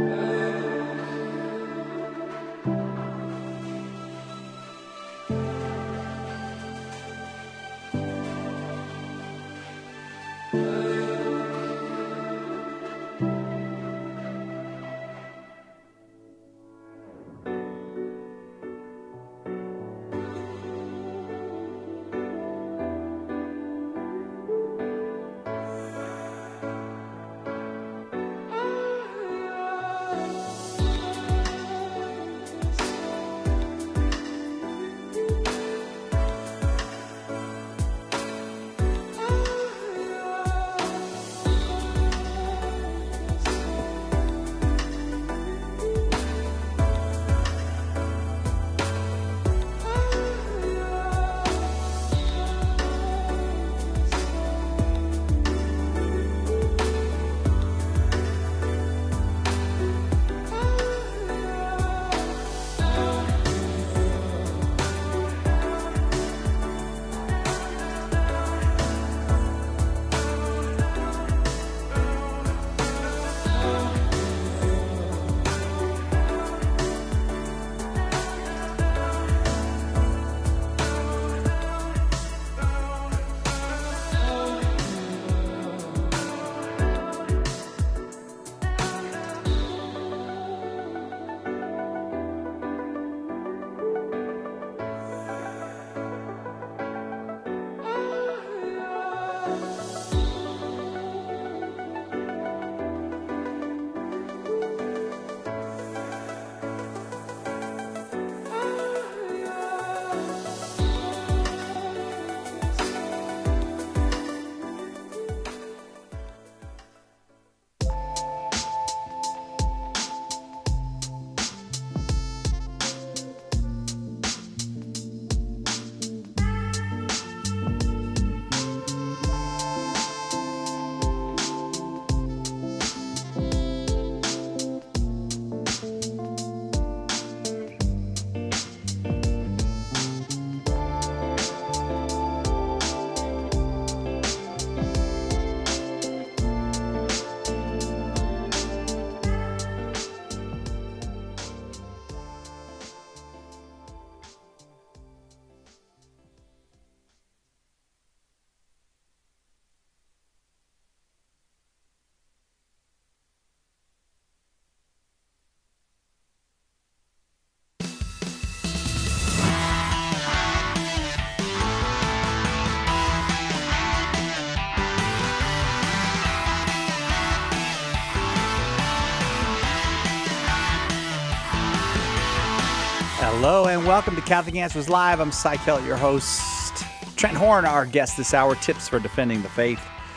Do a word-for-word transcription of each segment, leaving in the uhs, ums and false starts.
Hello and welcome to Catholic Answers Live. I'm Cy Kellett, your host. Trent Horn, our guest this hour, tips for defending the faith.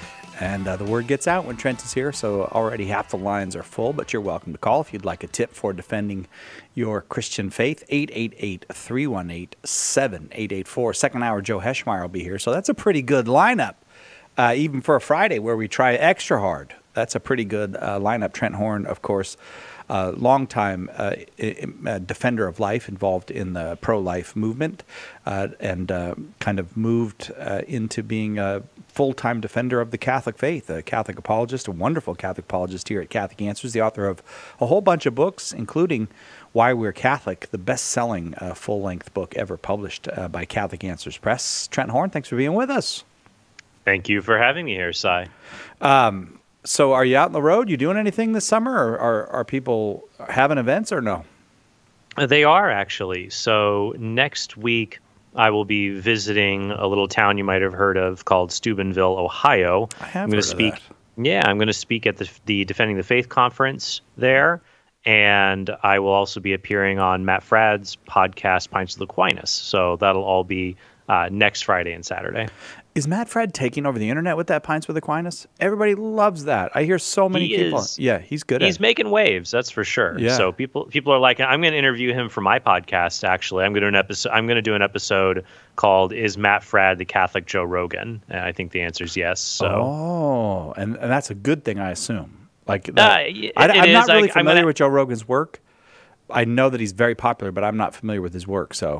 And uh, the word gets out when Trent is here, so already half the lines are full, but you're welcome to call if you'd like a tip for defending your Christian faith. eight eight eight, three one eight, seven eight eight four. Second hour, Joe Heschmeyer will be here, so that's a pretty good lineup, uh, even for a Friday where we try extra hard. That's a pretty good uh, lineup. Trent Horn, of course, Uh, longtime uh, uh, defender of life, involved in the pro-life movement, uh, and uh, kind of moved uh, into being a full-time defender of the Catholic faith, a Catholic apologist, a wonderful Catholic apologist here at Catholic Answers, the author of a whole bunch of books, including Why We're Catholic, the best-selling uh, full-length book ever published uh, by Catholic Answers Press. Trent Horn, thanks for being with us. Thank you for having me here, Cy. Um, So are you out on the road? You doing anything this summer, or are, are people having events or no? They are, actually. So next week, I will be visiting a little town you might have heard of called Steubenville, Ohio. I have I'm heard to speak, of that. Yeah, I'm going to speak at the, the Defending the Faith conference there, and I will also be appearing on Matt Fradd's podcast, Pints of Aquinas. So that'll all be uh, next Friday and Saturday. Is Matt Fradd taking over the internet with that Pints with Aquinas? Everybody loves that. I hear so many he people. Is, yeah, he's good at it. He's making waves, that's for sure. Yeah. So people people are like, I'm going to interview him for my podcast, actually. I'm going to do an episode I'm going to do an episode called Is Matt Fradd the Catholic Joe Rogan? And I think the answer is yes. So Oh, and, and that's a good thing, I assume. Like that, uh, it, I, I'm it not is. really I, familiar gonna, with Joe Rogan's work. I know that he's very popular, but I'm not familiar with his work, so...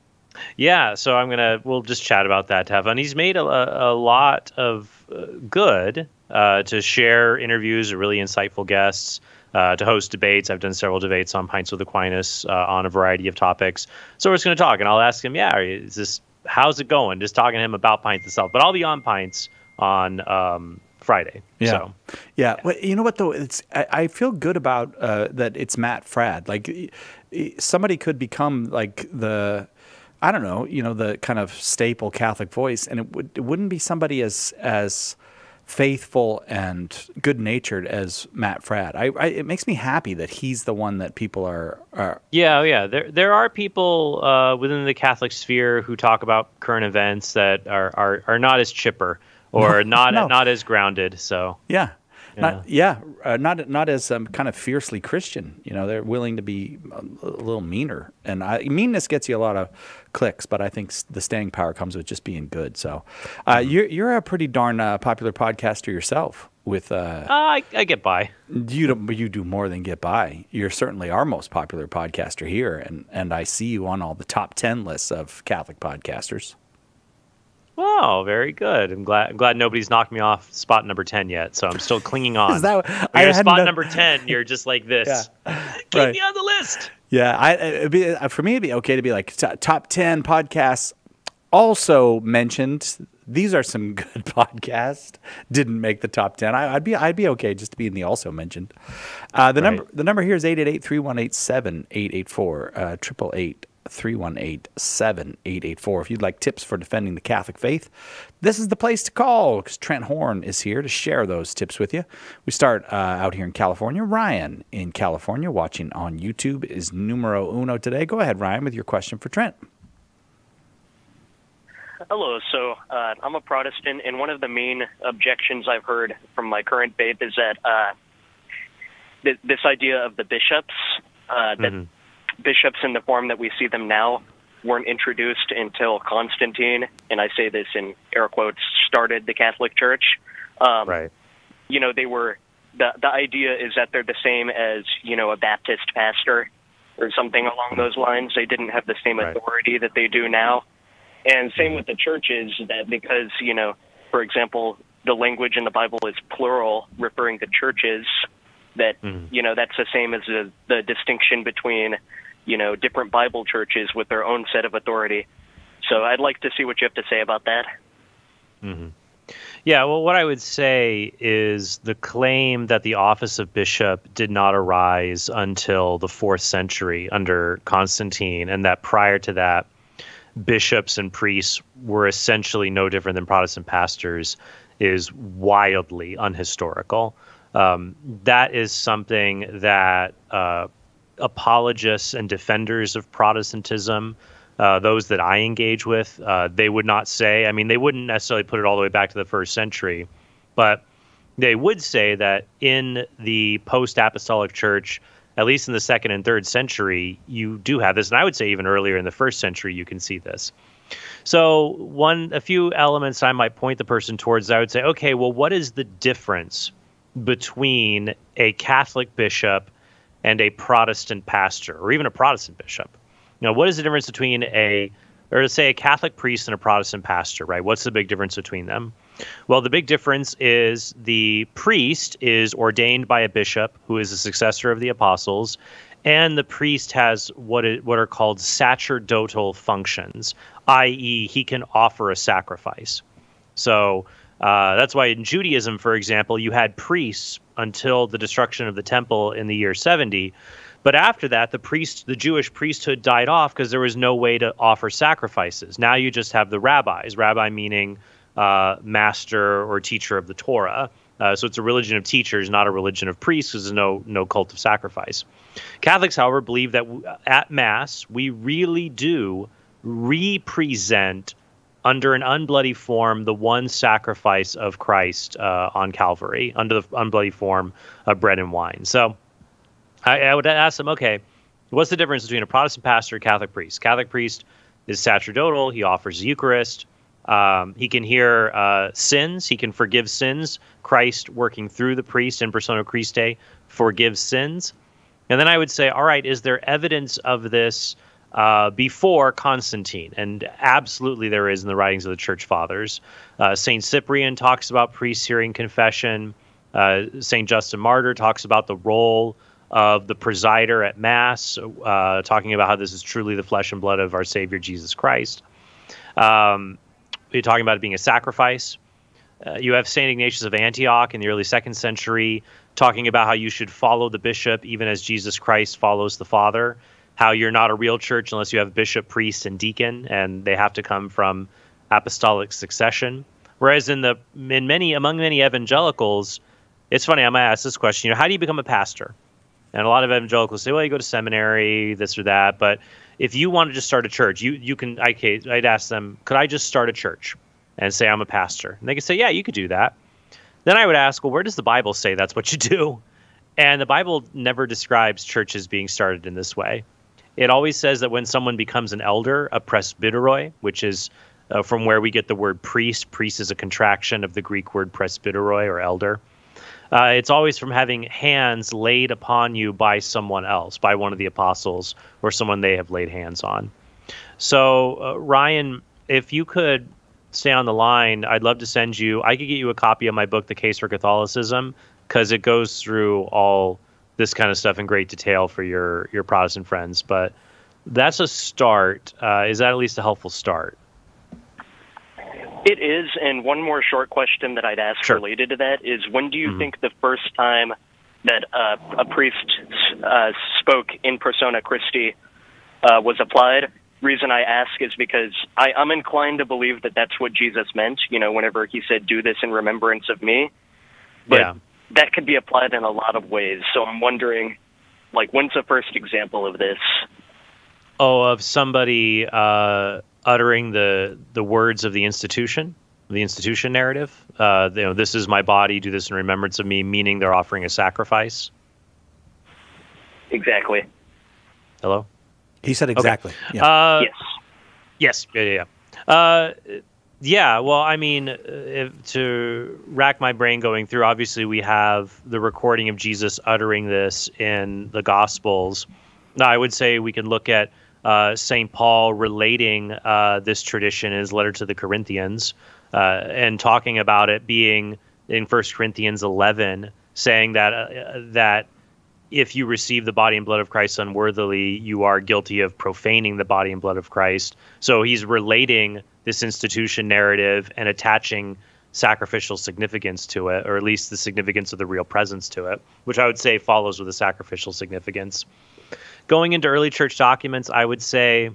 Yeah, so I'm gonna we'll just chat about that to have fun. He's made a, a lot of uh, good uh, to share interviews with really insightful guests, uh, to host debates. I've done several debates on Pints with Aquinas uh, on a variety of topics. So we're just going to talk, and I'll ask him, yeah, is this, how's it going? Just talking to him about Pints itself. But I'll be on Pints on um, Friday. Yeah. So, yeah. yeah. Well, you know what, though? It's I, I feel good about uh, that it's Matt Fradd. Like, somebody could become like the, I don't know, you know, the kind of staple Catholic voice, and it, would, it wouldn't be somebody as as faithful and good-natured as Matt Fradd. I, I, it makes me happy that he's the one that people are. are yeah, yeah. There there are people uh, within the Catholic sphere who talk about current events that are are, are not as chipper or no, not no. not as grounded. So yeah. Yeah, not, yeah, uh, not not as um, kind of fiercely Christian. You know, they're willing to be a, a little meaner, and I, meanness gets you a lot of clicks. But I think the staying power comes with just being good. So, uh, mm-hmm. you're you're a pretty darn uh, popular podcaster yourself. With uh, uh, I, I get by. You do, you do more than get by. You're certainly our most popular podcaster here, and and I see you on all the top ten lists of Catholic podcasters. Oh, very good. I'm glad. I'm glad nobody's knocked me off spot number ten yet. So I'm still clinging on. Is that, when I you're spot no, number ten, you're just like this. Yeah, Keep right. me on the list. Yeah, I it'd be, for me it'd be okay to be like top ten podcasts. Also mentioned, these are some good podcasts. Didn't make the top ten. I, I'd be I'd be okay just to be in the also mentioned. Uh, the right. number the number here is eight eight eight, three one eight, seven eight eight four. Uh, triple eight. three one eight, seven eight eight four. If you'd like tips for defending the Catholic faith, this is the place to call, because Trent Horn is here to share those tips with you. We start uh, out here in California. Ryan in California, watching on YouTube, is numero uno today. Go ahead, Ryan, with your question for Trent. Hello. So uh, I'm a Protestant, and one of the main objections I've heard from my current faith is that uh, th- this idea of the bishops, uh, that mm-hmm. bishops in the form that we see them now weren't introduced until Constantine, and I say this in air quotes, started the Catholic Church. Um, right. You know, they were, the, the idea is that they're the same as, you know, a Baptist pastor or something along those lines. They didn't have the same authority right. that they do now. And same with the churches, that because, you know, for example, the language in the Bible is plural, referring to churches, that, mm-hmm. you know, that's the same as the, the distinction between, you know, different Bible churches with their own set of authority. So I'd like to see what you have to say about that. Mm-hmm. Yeah, well, what I would say is the claim that the office of bishop did not arise until the fourth century under Constantine, and that prior to that, bishops and priests were essentially no different than Protestant pastors, is wildly unhistorical. Um, that is something that uh, apologists and defenders of Protestantism, uh, those that I engage with, uh, they would not say. I mean, they wouldn't necessarily put it all the way back to the first century, but they would say that in the post-apostolic church, at least in the second and third century, you do have this. And I would say even earlier in the first century, you can see this. So one, a few elements I might point the person towards, I would say, okay, well, what is the difference between a Catholic bishop and a Protestant pastor, or even a Protestant bishop? You know, what is the difference between a, or let's say a Catholic priest and a Protestant pastor, right? What's the big difference between them? Well, the big difference is the priest is ordained by a bishop who is a successor of the apostles, and the priest has what it, what are called sacerdotal functions, that is he can offer a sacrifice. So uh, that's why in Judaism, for example, you had priests until the destruction of the temple in the year seventy. But after that, the priest, the Jewish priesthood died off because there was no way to offer sacrifices. Now you just have the rabbis, rabbi meaning uh, master or teacher of the Torah. Uh, so it's a religion of teachers, not a religion of priests, because there's no, no cult of sacrifice. Catholics, however, believe that w- at Mass, we really do represent under an unbloody form the one sacrifice of Christ uh, on Calvary, under the unbloody form of bread and wine. So I, I would ask them, okay, what's the difference between a Protestant pastor and a Catholic priest? Catholic priest is sacerdotal. He offers the Eucharist. Um, he can hear uh, sins. He can forgive sins. Christ, working through the priest in persona Christi, forgives sins. And then I would say, all right, is there evidence of this uh, before Constantine, and absolutely there is in the writings of the Church Fathers. Uh, Saint Cyprian talks about priests hearing confession. Uh, Saint Justin Martyr talks about the role of the presider at Mass, uh, talking about how this is truly the flesh and blood of our Savior Jesus Christ. Um, you're talking about it being a sacrifice. Uh, you have Saint Ignatius of Antioch in the early second century talking about how you should follow the bishop even as Jesus Christ follows the Father, how you're not a real church unless you have bishop, priest, and deacon, and they have to come from apostolic succession. Whereas in the in many among many evangelicals, it's funny, I might ask this question, you know, how do you become a pastor? And a lot of evangelicals say, well, you go to seminary, this or that. But if you want to just start a church, you you can, I, I'd ask them, could I just start a church and say I'm a pastor? And they could say, yeah, you could do that. Then I would ask, well, where does the Bible say that's what you do? And the Bible never describes churches being started in this way. It always says that when someone becomes an elder, a presbyteroi, which is uh, from where we get the word priest. Priest is a contraction of the Greek word presbyteroi, or elder. Uh, it's always from having hands laid upon you by someone else, by one of the apostles or someone they have laid hands on. So, uh, Ryan, if you could stay on the line, I'd love to send you, I could get you a copy of my book, The Case for Catholicism, because it goes through all this kind of stuff in great detail for your, your Protestant friends. But that's a start. Uh, is that at least a helpful start? It is, and one more short question that I'd ask sure. related to that is, when do you mm-hmm. think the first time that uh, a priest uh, spoke in persona Christi uh, was applied? Reason I ask is because I, I'm inclined to believe that that's what Jesus meant, you know, whenever he said, do this in remembrance of me. But yeah. that could be applied in a lot of ways. So I'm wondering, like, when's the first example of this? Oh, of somebody uh, uttering the the words of the institution, the institution narrative. Uh, you know, this is my body, do this in remembrance of me, meaning they're offering a sacrifice. Exactly. Hello? He said exactly. Okay. Yeah. Uh, yes. Yes. Yeah, yeah, yeah. Uh, yeah, well, I mean, if, to rack my brain going through, obviously we have the recording of Jesus uttering this in the Gospels. Now, I would say we can look at uh, Saint Paul relating uh, this tradition in his letter to the Corinthians uh, and talking about it being in First Corinthians eleven, saying that uh, that if you receive the body and blood of Christ unworthily, you are guilty of profaning the body and blood of Christ. So he's relating this institution narrative and attaching sacrificial significance to it, or at least the significance of the real presence to it, which I would say follows with a sacrificial significance. Going into early church documents, I would say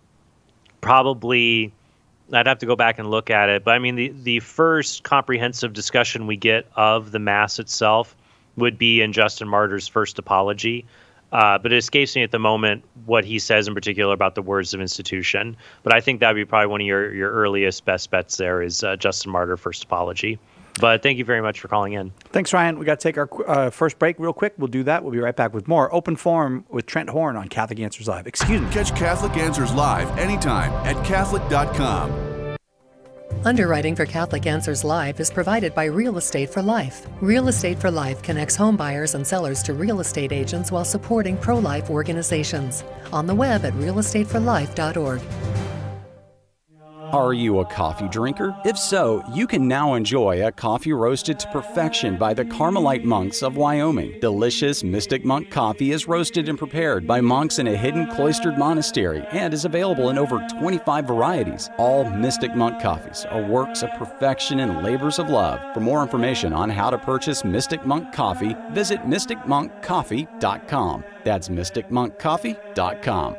probably, I'd have to go back and look at it, but I mean, the, the first comprehensive discussion we get of the Mass itself would be in Justin Martyr's First Apology. Uh, but it escapes me at the moment what he says in particular about the words of institution. But I think that would be probably one of your, your earliest best bets there is uh, Justin Martyr, First Apology. But thank you very much for calling in. Thanks, Ryan. We got to take our uh, first break real quick. We'll do that. We'll be right back with more Open Forum with Trent Horn on Catholic Answers Live. Excuse me. Catch Catholic Answers Live anytime at Catholic dot com. Underwriting for Catholic Answers Live is provided by Real Estate for Life. Real Estate for Life connects home buyers and sellers to real estate agents while supporting pro-life organizations. On the web at real estate for life dot org. Are you a coffee drinker? If so, you can now enjoy a coffee roasted to perfection by the Carmelite monks of Wyoming. Delicious Mystic Monk coffee is roasted and prepared by monks in a hidden cloistered monastery and is available in over twenty-five varieties. All Mystic Monk coffees are works of perfection and labors of love. For more information on how to purchase Mystic Monk coffee, visit mystic monk coffee dot com. That's mystic monk coffee dot com.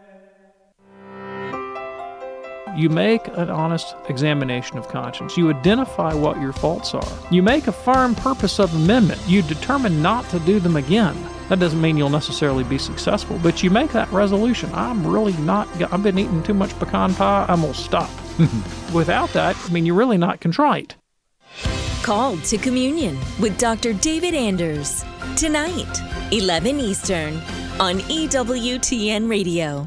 You make an honest examination of conscience. You identify what your faults are. You make a firm purpose of amendment. You determine not to do them again. That doesn't mean you'll necessarily be successful, but you make that resolution. I'm really not, I've been eating too much pecan pie, I'm going to stop. Without that, I mean, you're really not contrite. Called to Communion with Doctor David Anders. Tonight, eleven Eastern, on E W T N Radio.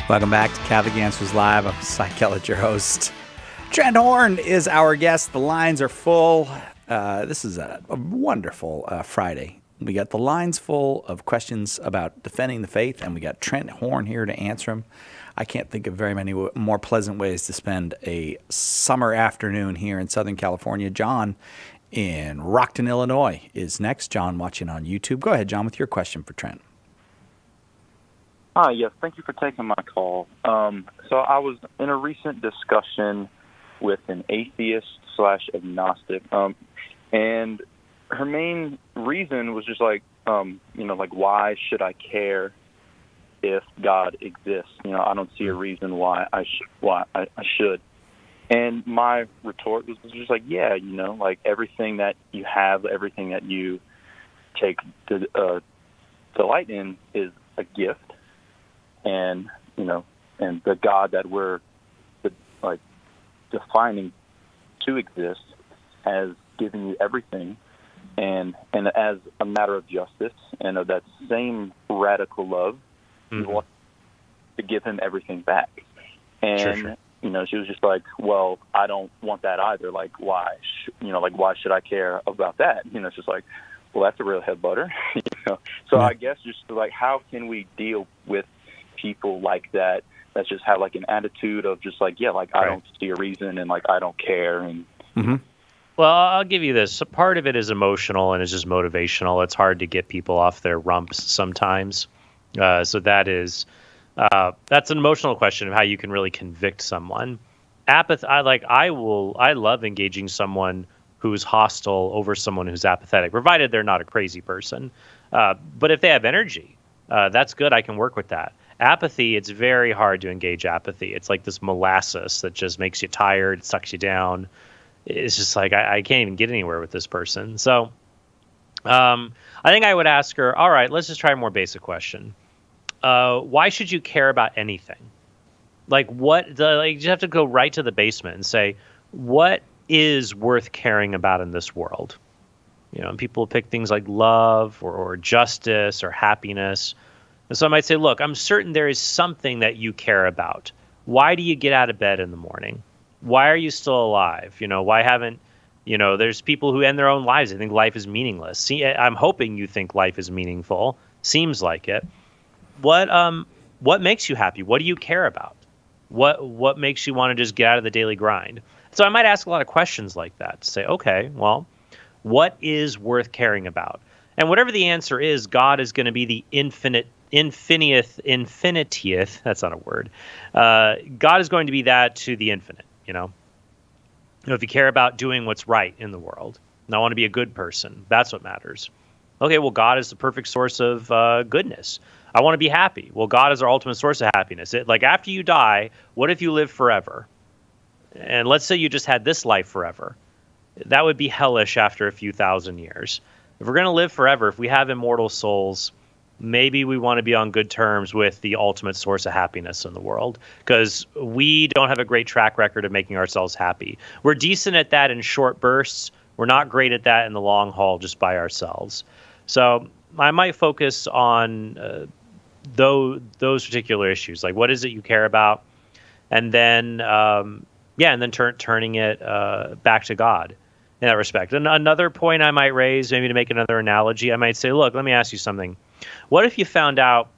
Welcome back to Catholic Answers Live. I'm Cy Kellett, your host. Trent Horn is our guest. The lines are full. Uh, this is a, a wonderful uh, Friday. We got the lines full of questions about defending the faith, and we got Trent Horn here to answer them. I can't think of very many w- more pleasant ways to spend a summer afternoon here in Southern California. John in Rockton, Illinois is next. John watching on YouTube. Go ahead, John, with your question for Trent. Hi, yes, thank you for taking my call. Um, so I was in a recent discussion with an atheist slash agnostic, um, and her main reason was just like, um, you know, like, why should I care if God exists? You know, I don't see a reason why I should. Why I, I should. And my retort was just like, yeah, you know, like everything that you have, everything that you take to, uh, delight in is a gift. And, you know, and the God that we're, like, defining to exist has given you everything. And and as a matter of justice and of that same radical love, mm-hmm. you want to give him everything back. And, sure, sure. you know, she was just like, well, I don't want that either. Like, why? Sh- you know, like, why should I care about that? You know, it's just like, well, that's a real head butter. you know? So yeah. I guess just like, how can we deal with people like that that just have like an attitude of just like, yeah, like right. I don't see a reason and like I don't care. And mm-hmm. Well, I'll give you this. Part of it is emotional and it's just motivational. It's hard to get people off their rumps sometimes. Uh, so that is uh, that's an emotional question of how you can really convict someone. Apathy. I like. I will. I love engaging someone who's hostile over someone who's apathetic, provided they're not a crazy person. Uh, but if they have energy, uh, that's good. I can work with that. Apathy, it's very hard to engage apathy. It's like this molasses that just makes you tired, sucks you down. It's just like, I, I can't even get anywhere with this person. So um, I think I would ask her, all right, let's just try a more basic question. Uh, why should you care about anything? Like what, the, like you have to go right to the basement and say, what is worth caring about in this world? You know, and people pick things like love or, or justice or happiness. And so I might say, look, I'm certain there is something that you care about. Why do you get out of bed in the morning? Why are you still alive? You know, why haven't, you know, there's people who end their own lives. They think life is meaningless. See, I'm hoping you think life is meaningful. Seems like it. What, um, what makes you happy? What do you care about? What, what makes you want to just get out of the daily grind? So I might ask a lot of questions like that to say, okay, well, what is worth caring about? And whatever the answer is, God is going to be the infinite Infinitieth, infinitieth, that's not a word. Uh, God is going to be that to the infinite, you know? You know, if you care about doing what's right in the world, and I want to be a good person, that's what matters. Okay, well, God is the perfect source of uh, goodness. I want to be happy. Well, God is our ultimate source of happiness. It, like, after you die, what if you live forever? And let's say you just had this life forever. That would be hellish after a few thousand years. If we're going to live forever, if we have immortal souls, maybe we want to be on good terms with the ultimate source of happiness in the world, because we don't have a great track record of making ourselves happy. We're decent at that in short bursts. We're not great at that in the long haul just by ourselves. So I might focus on uh, those, those particular issues. Like, what is it you care about? And then, um, yeah, and then turn, turning it uh, back to God in that respect. And another point I might raise, maybe to make another analogy, I might say, look, let me ask you something. What if you found out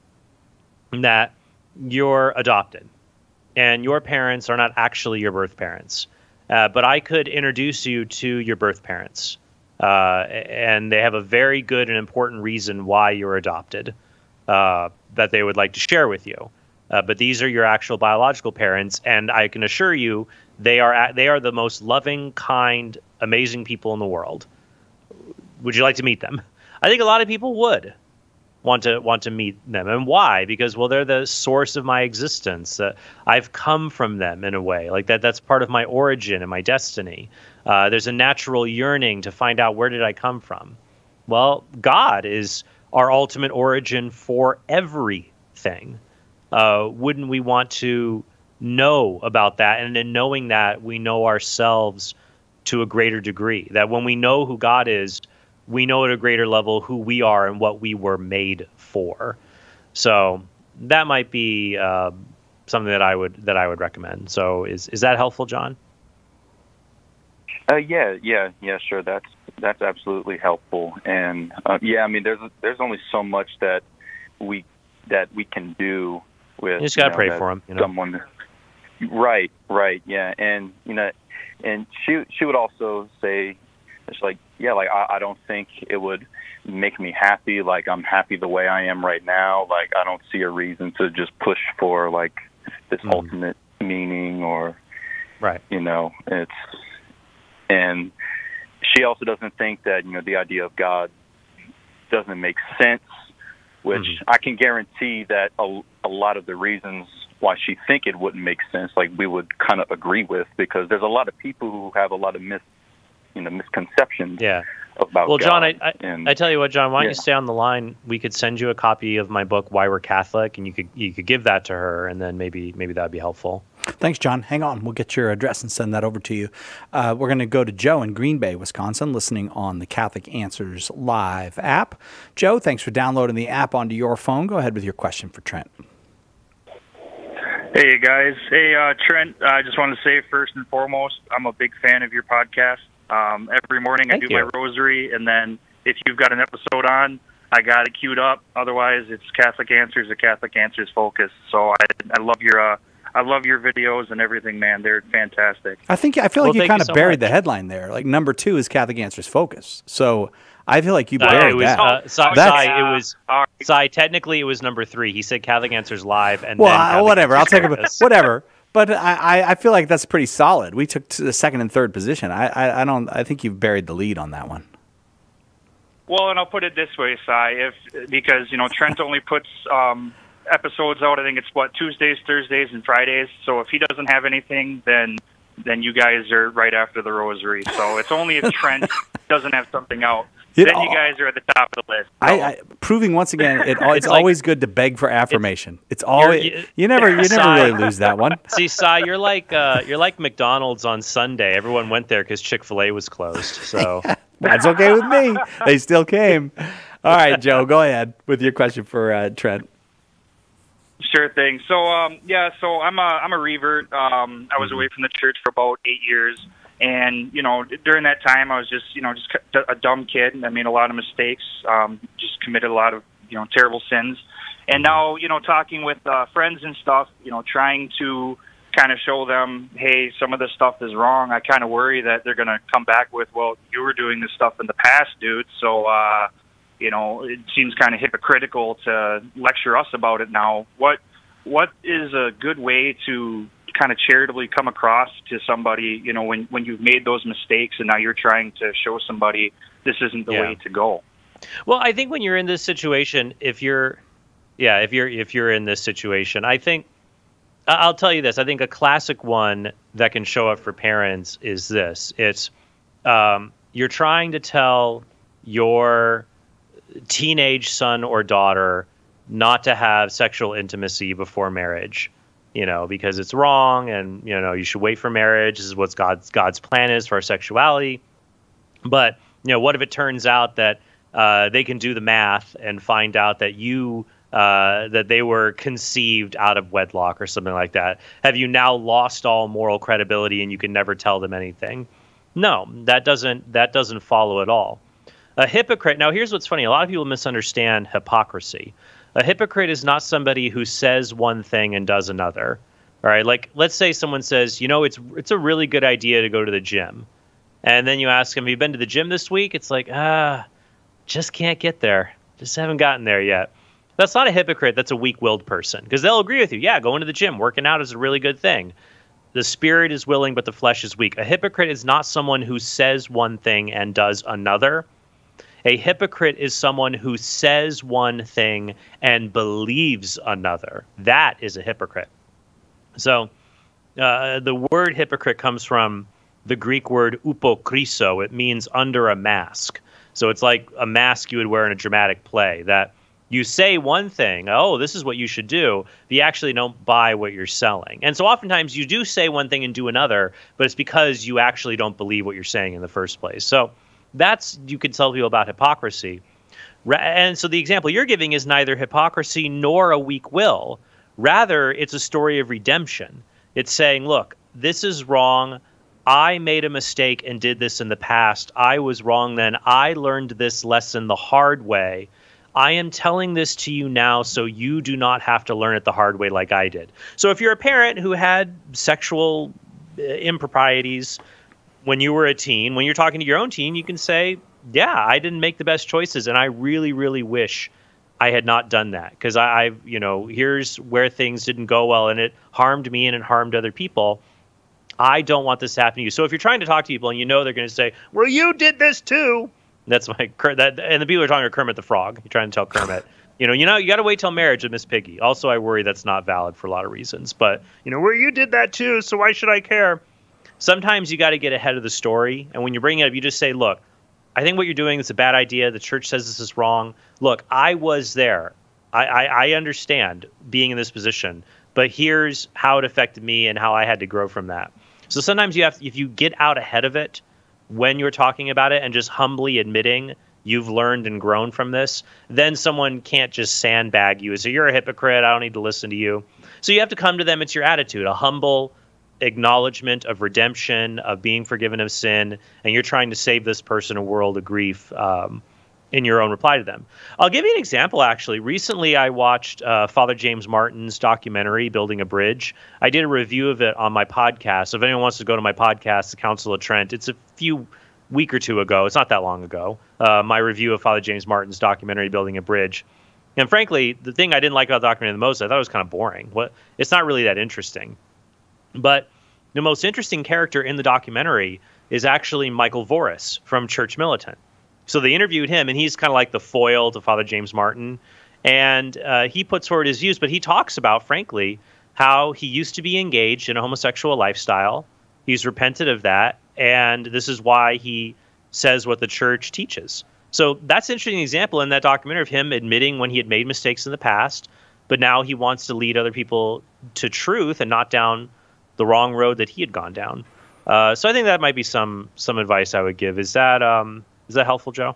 that you're adopted and your parents are not actually your birth parents, uh, but I could introduce you to your birth parents, uh, and they have a very good and important reason why you're adopted uh, that they would like to share with you. Uh, but these are your actual biological parents, and I can assure you they are they are the most loving, kind, amazing people in the world. Would you like to meet them? I think a lot of people would want to want to meet them. And why? Because, well, they're the source of my existence. Uh, I've come from them in a way. Like that. That's part of my origin and my destiny. Uh, there's a natural yearning to find out, where did I come from? Well, God is our ultimate origin for everything. Uh, wouldn't we want to know about that? And in knowing that, we know ourselves to a greater degree. That when we know who God is, we know at a greater level who we are and what we were made for. So that might be uh, something that I would that I would recommend. So is is that helpful, John? Uh, yeah, yeah, yeah, sure. That's that's absolutely helpful. And uh, yeah, I mean, there's there's only so much that we that we can do with. You just gotta you know, pray that for him. You know? Someone. Right, right, yeah, and you know, and she she would also say, it's like, yeah, like I, I don't think it would make me happy. Like I'm happy the way I am right now. Like I don't see a reason to just push for like this mm. ultimate meaning or, right, you know, it's. And she also doesn't think that, you know, the idea of God doesn't make sense, which mm-hmm. I can guarantee that a, a lot of the reasons why she think it wouldn't make sense, like we would kind of agree with, because there's a lot of people who have a lot of mis, you know, misconceptions yeah. about well, God. John, I, I, and, I tell you what, John, why don't yeah. you stay on the line? We could send you a copy of my book, Why We're Catholic, and you could you could give that to her, and then maybe maybe that'd be helpful. Thanks, John. Hang on. We'll get your address and send that over to you. Uh, we're going to go to Joe in Green Bay, Wisconsin, listening on the Catholic Answers Live app. Joe, thanks for downloading the app onto your phone. Go ahead with your question for Trent. Hey, guys. Hey, uh, Trent, I just want to say first and foremost, I'm a big fan of your podcast. Um, every morning Thank I do you. my rosary, and then if you've got an episode on, I got it queued up. Otherwise, it's Catholic Answers, a Catholic Answers focus. So I, I love your uh, I love your videos and everything, man. They're fantastic. I think I feel like well, you kind you of so buried much. the headline there. Like number two is Catholic Answers Focus. So I feel like you Uh, buried it was, that. uh, Sai, That's- Sai, it was Sai, technically it was number three. He said Catholic Answers Live, and well, then I, Catholic whatever. I'll Answers take it. Focus. Whatever. But I, I, I feel like that's pretty solid. We took to the second and third position. I, I, I don't. I think you've buried the lead on that one. Well, and I'll put it this way, Sai, if because you know Trent only puts um, episodes out. I think it's what Tuesdays, Thursdays, and Fridays. So if he doesn't have anything, then then you guys are right after the rosary. So it's only if Trent doesn't have something out, You then know, you guys are at the top of the list. So, I, I proving once again, it, it's, It's like- always good to beg for affirmation. It's, always you- you never you never Sai- really lose that one. See, Sai, you're like uh, you're like McDonald's on Sunday. Everyone went there because Chick-fil-A was closed. So That's okay with me. They still came. All right, Joe, go ahead with your question for uh, Trent. Sure thing. So, um, yeah, so I'm a I'm a revert. Um, I was away from the church for about eight years, and you know, during that time, I was just you know just a dumb kid. I made a lot of mistakes. Um, just committed a lot of you know terrible sins, and now you know talking with uh, friends and stuff, you know, trying to kind of show them, hey, some of this stuff is wrong. I kind of worry that they're going to come back with, well, you were doing this stuff in the past, dude. So. Uh, You know, it seems kind of hypocritical to lecture us about it now. What what is a good way to kind of charitably come across to somebody, you know, when, when you've made those mistakes and now you're trying to show somebody this isn't the Yeah. way to go? Well, I think when you're in this situation, if you're, yeah, if you're if you're in this situation, I think I- I'll tell you this. I think a classic one that can show up for parents is this: it's um, you're trying to tell your teenage son or daughter not to have sexual intimacy before marriage, you know, because it's wrong, and you know you should wait for marriage. This is what God's God's plan is for our sexuality. But you know, what if it turns out that uh, they can do the math and find out that you uh, that they were conceived out of wedlock or something like that? Have you now lost all moral credibility and you can never tell them anything? No, that doesn't that doesn't follow at all. A hypocrite. Now, here's what's funny. A lot of people misunderstand hypocrisy. A hypocrite is not somebody who says one thing and does another. All right. Like, let's say someone says, you know, it's it's a really good idea to go to the gym. And then you ask them, have you been to the gym this week? It's like, ah, just can't get there. Just haven't gotten there yet. That's not a hypocrite. That's a weak-willed person, because they'll agree with you. Yeah, going to the gym, working out is a really good thing. The spirit is willing, but the flesh is weak. A hypocrite is not someone who says one thing and does another. A hypocrite is someone who says one thing and believes another. That is a hypocrite. So uh, the word hypocrite comes from the Greek word upokriso. It means under a mask. So it's like a mask you would wear in a dramatic play, that you say one thing, oh, this is what you should do, but you actually don't buy what you're selling. And so oftentimes you do say one thing and do another, but it's because you actually don't believe what you're saying in the first place. So that's, you could tell people about hypocrisy. And so the example you're giving is neither hypocrisy nor a weak will. Rather, it's a story of redemption. It's saying, look, this is wrong. I made a mistake and did this in the past. I was wrong then. I learned this lesson the hard way. I am telling this to you now so you do not have to learn it the hard way like I did. So if you're a parent who had sexual improprieties when you were a teen, when you're talking to your own teen, you can say, yeah, I didn't make the best choices, and I really, really wish I had not done that, because I, I've, you know, here's where things didn't go well, and it harmed me and it harmed other people. I don't want this to happen to you. So if you're trying to talk to people and you know they're going to say, well, you did this too. That's my, that, and the people are talking to Kermit the Frog. You're trying to tell Kermit, you know, you know, you got to wait till marriage with Miss Piggy. Also, I worry that's not valid for a lot of reasons. But, you know, well, you did that too, so why should I care? Sometimes you got to get ahead of the story. And when you bring it up, you just say, look, I think what you're doing is a bad idea. The church says this is wrong. Look, I was there. I, I, I understand being in this position, but here's how it affected me and how I had to grow from that. So sometimes you have, if you get out ahead of it when you're talking about it and just humbly admitting you've learned and grown from this, then someone can't just sandbag you and say, you're a hypocrite, I don't need to listen to you. So you have to come to them. It's your attitude, a humble acknowledgement of redemption, of being forgiven of sin, and you're trying to save this person a world of grief um, in your own reply to them. I'll give you an example, actually. Recently, I watched uh, Father James Martin's documentary, Building a Bridge. I did a review of it on my podcast. So if anyone wants to go to my podcast, The Council of Trent, it's a few week or two ago. It's not that long ago. Uh, my review of Father James Martin's documentary, Building a Bridge. And frankly, the thing I didn't like about the documentary the most, I thought it was kind of boring. What? It's not really that interesting. But the most interesting character in the documentary is actually Michael Voris from Church Militant. So they interviewed him, and he's kind of like the foil to Father James Martin. And uh, he puts forward his views, but he talks about, frankly, how he used to be engaged in a homosexual lifestyle. He's repented of that, and this is why he says what the church teaches. So that's an interesting example in that documentary of him admitting when he had made mistakes in the past, but now he wants to lead other people to truth and not down the wrong road that he had gone down. Uh, so I think that might be some some advice I would give. Is that um, is that helpful, Joe?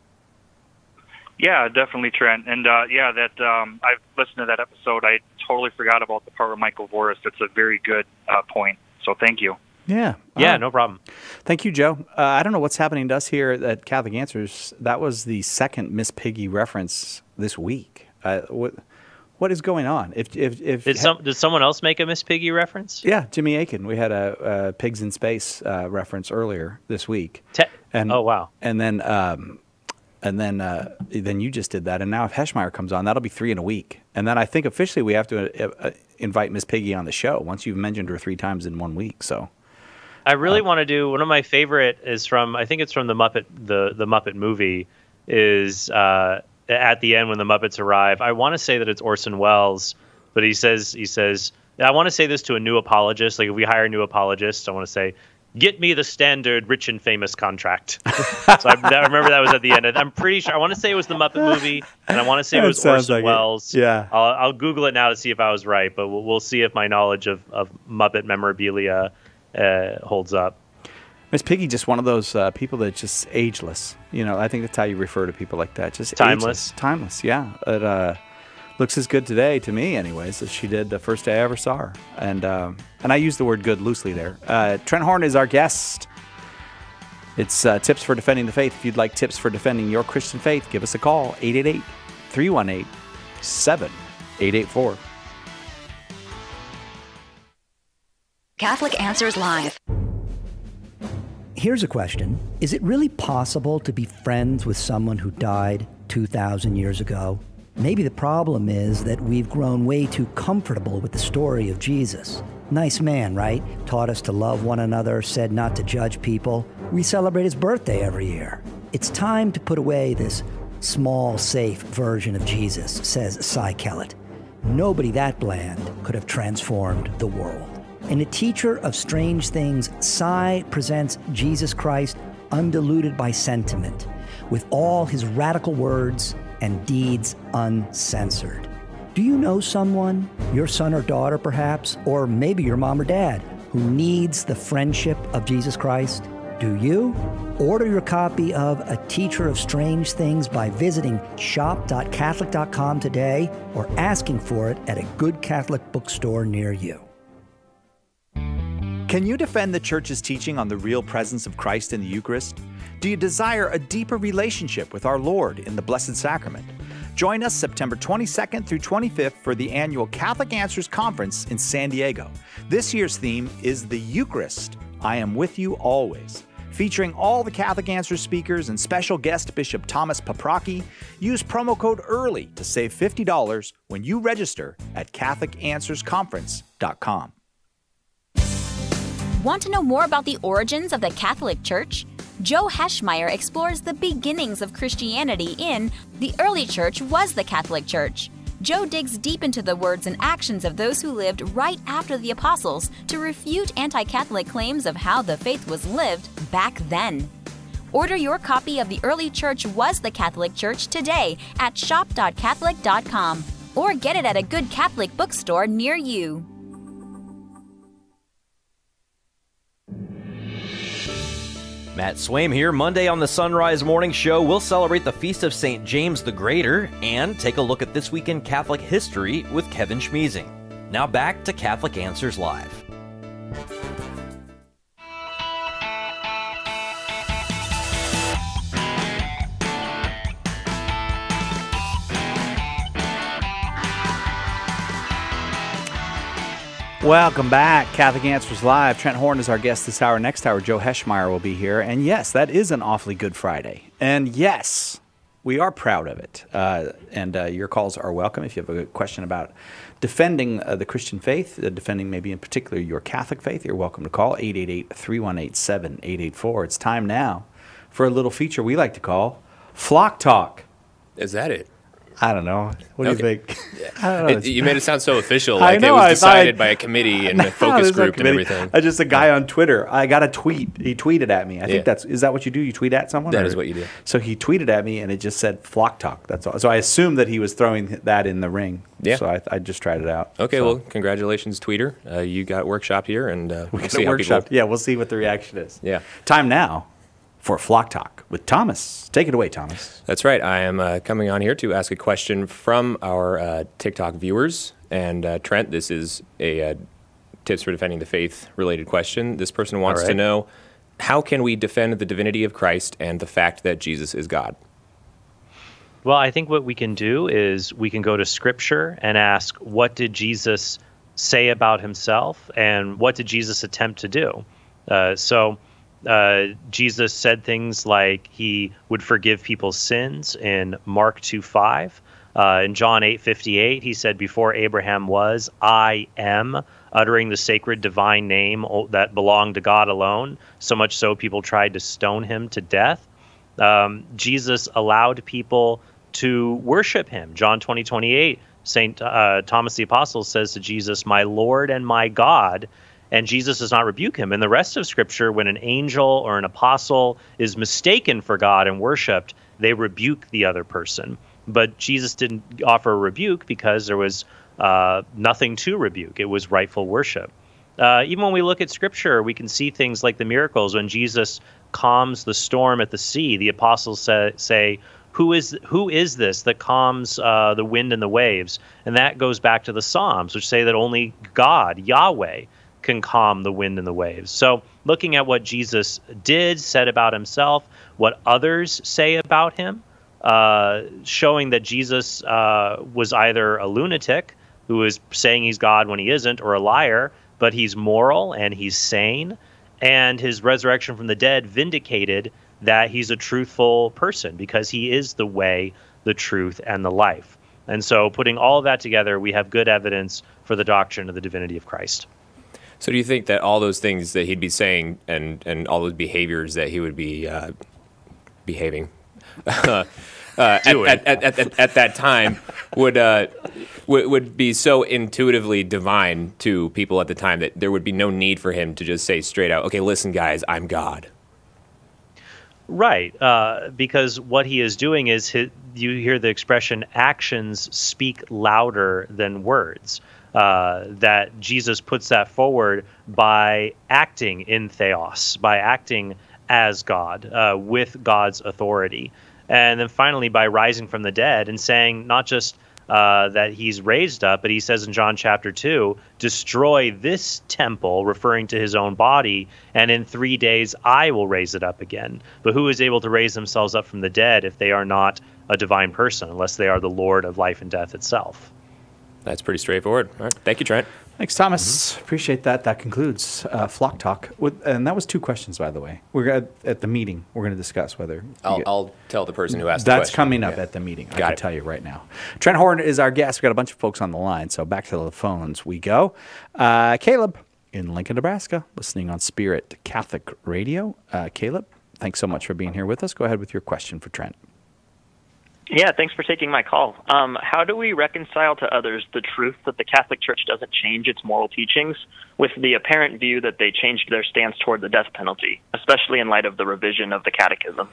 Yeah, definitely, Trent. And uh, yeah, that um, I've listened to that episode. I totally forgot about the part with Michael Voris. That's a very good uh, point. So thank you. Yeah. Yeah, right. No problem. Thank you, Joe. Uh, I don't know what's happening to us here at Catholic Answers. That was the second Miss Piggy reference this week. Uh, what what is going on? If if if did some did someone else make a Miss Piggy reference? Yeah, Jimmy Akin. We had a, a Pigs in Space uh, reference earlier this week. Te and oh wow. And then um, and then uh, then you just did that. And now if Heschmeyer comes on, that'll be three in a week. And then I think officially we have to uh, uh, invite Miss Piggy on the show once you've mentioned her three times in one week. So. I really uh, want to do one of my favorite is from I think it's from the Muppet the the Muppet movie is uh, at the end when the Muppets arrive. I want to say that it's Orson Welles, but he says he says I want to say this to a new apologist. Like if we hire a new apologist, I want to say, get me the standard rich and famous contract. So I, I remember that was at the end. I'm pretty sure I want to say it was the Muppet movie, and I want to say it was Orson like Welles. It. Yeah, I'll, I'll Google it now to see if I was right, but we'll, we'll see if my knowledge of of Muppet memorabilia Uh, holds up. Miss Piggy, just one of those uh, people that's just ageless. You know, I think that's how you refer to people like that. Just timeless. Ageless. Timeless, yeah. It uh, looks as good today to me, anyways, as she did the first day I ever saw her. And uh, and I use the word good loosely there. Uh, Trent Horn is our guest. It's uh, Tips for Defending the Faith. If you'd like tips for defending your Christian faith, give us a call, eight eight eight, three one eight, seven eight eight four. Catholic Answers Live. Here's a question. Is it really possible to be friends with someone who died two thousand years ago? Maybe the problem is that we've grown way too comfortable with the story of Jesus. Nice man, right? Taught us to love one another, said not to judge people. We celebrate his birthday every year. It's time to put away this small, safe version of Jesus, says Cy Kellett. Nobody that bland could have transformed the world. In A Teacher of Strange Things, Cy presents Jesus Christ undiluted by sentiment, with all his radical words and deeds uncensored. Do you know someone, your son or daughter perhaps, or maybe your mom or dad, who needs the friendship of Jesus Christ? Do you? Order your copy of A Teacher of Strange Things by visiting shop dot catholic dot com today or asking for it at a good Catholic bookstore near you. Can you defend the Church's teaching on the real presence of Christ in the Eucharist? Do you desire a deeper relationship with our Lord in the Blessed Sacrament? Join us September twenty-second through twenty-fifth for the annual Catholic Answers Conference in San Diego. This year's theme is the Eucharist, I Am With You Always. Featuring all the Catholic Answers speakers and special guest Bishop Thomas Paprocki, use promo code EARLY to save fifty dollars when you register at catholic answers conference dot com. Want to know more about the origins of the Catholic Church? Joe Heschmeyer explores the beginnings of Christianity in The Early Church Was the Catholic Church. Joe digs deep into the words and actions of those who lived right after the apostles to refute anti-Catholic claims of how the faith was lived back then. Order your copy of The Early Church Was the Catholic Church today at shop dot catholic dot com or get it at a good Catholic bookstore near you. Matt Swaim here. Monday on the Sunrise Morning Show, we'll celebrate the Feast of Saint James the Greater and take a look at this week in Catholic history with Kevin Schmeezing. Now back to Catholic Answers Live. Welcome back, Catholic Answers Live. Trent Horn is our guest this hour. Next hour, Joe Heschmeyer will be here. And yes, that is an awfully good Friday. And yes, we are proud of it. Uh, and uh, your calls are welcome if you have a question about defending uh, the Christian faith, uh, defending maybe in particular your Catholic faith. You're welcome to call eight eight eight, three one eight, seven eight eight four. It's time now for a little feature we like to call Flock Talk. Is that it? I don't know. What okay. do you think? I don't know. It, you made it sound so official, like know, it was decided I, by a committee and no, a focus group a and everything. I just a guy on Twitter. I got a tweet. He tweeted at me. I think yeah. that's is that what you do? You tweet at someone? That or? is what you do. So he tweeted at me, and it just said Flock Talk. That's all. So I assumed that he was throwing that in the ring. Yeah. So I, I just tried it out. Okay. So. Well, congratulations, tweeter. Uh, you got workshopped here, and uh, we we'll got see how workshopped. people... Yeah, we'll see what the reaction is. Yeah. Time now for Flock Talk with Thomas. Take it away, Thomas. That's right. I am uh, coming on here to ask a question from our uh, TikTok viewers. And uh, Trent, this is a uh, tips for defending the faith related question. This person wants right. to know, how can we defend the divinity of Christ and the fact that Jesus is God? Well, I think what we can do is we can go to Scripture and ask, what did Jesus say about himself, and what did Jesus attempt to do? Uh, so uh, Jesus said things like he would forgive people's sins in Mark two five. Uh, in John eight fifty-eight, he said, before Abraham was, I am, uttering the sacred divine name that belonged to God alone, so much so people tried to stone him to death. Um, Jesus allowed people to worship him. John twenty twenty-eight, Saint uh, Thomas the Apostle says to Jesus, my Lord and my God, and Jesus does not rebuke him. In the rest of Scripture, when an angel or an apostle is mistaken for God and worshipped, they rebuke the other person. But Jesus didn't offer a rebuke because there was uh, nothing to rebuke. It was rightful worship. Uh, even when we look at Scripture, we can see things like the miracles. When Jesus calms the storm at the sea, the apostles say, say who is who is this that calms uh, the wind and the waves? And that goes back to the Psalms, which say that only God, Yahweh, can calm the wind and the waves. So looking at what Jesus did, said about himself, what others say about him, uh, showing that Jesus uh, was either a lunatic who is saying he's God when he isn't, or a liar, but he's moral and he's sane, and his resurrection from the dead vindicated that he's a truthful person because he is the way, the truth, and the life. And so putting all of that together, we have good evidence for the doctrine of the divinity of Christ. So do you think that all those things that he'd be saying and, and all those behaviors that he would be uh, behaving uh, uh, at, at, at, at, at that time would, uh, would would be so intuitively divine to people at the time that there would be no need for him to just say straight out, okay, listen, guys, I'm God? Right, uh, because what he is doing is, his, you hear the expression, actions speak louder than words. Uh, that Jesus puts that forward by acting in theos, by acting as God, uh, with God's authority. And then finally, by rising from the dead and saying not just uh, that he's raised up, but he says in John chapter two, destroy this temple, referring to his own body, and in three days I will raise it up again. But who is able to raise themselves up from the dead if they are not a divine person, unless they are the Lord of life and death itself? That's pretty straightforward. All right. Thank you, Trent. Thanks, Thomas. Mm-hmm. Appreciate that. That concludes uh, Flock Talk. With, and that was two questions, by the way. We're at, at the meeting. We're going to discuss whether... I'll, get, I'll tell the person who asked the question. That's coming up yeah. at the meeting. Got I can it. tell you right now. Trent Horn is our guest. We've got a bunch of folks on the line, so back to the phones we go. Uh, Caleb in Lincoln, Nebraska, listening on Spirit Catholic Radio. Uh, Caleb, thanks so much for being here with us. Go ahead with your question for Trent. Yeah, thanks for taking my call. Um, how do we reconcile to others the truth that the Catholic Church doesn't change its moral teachings with the apparent view that they changed their stance toward the death penalty, especially in light of the revision of the Catechism?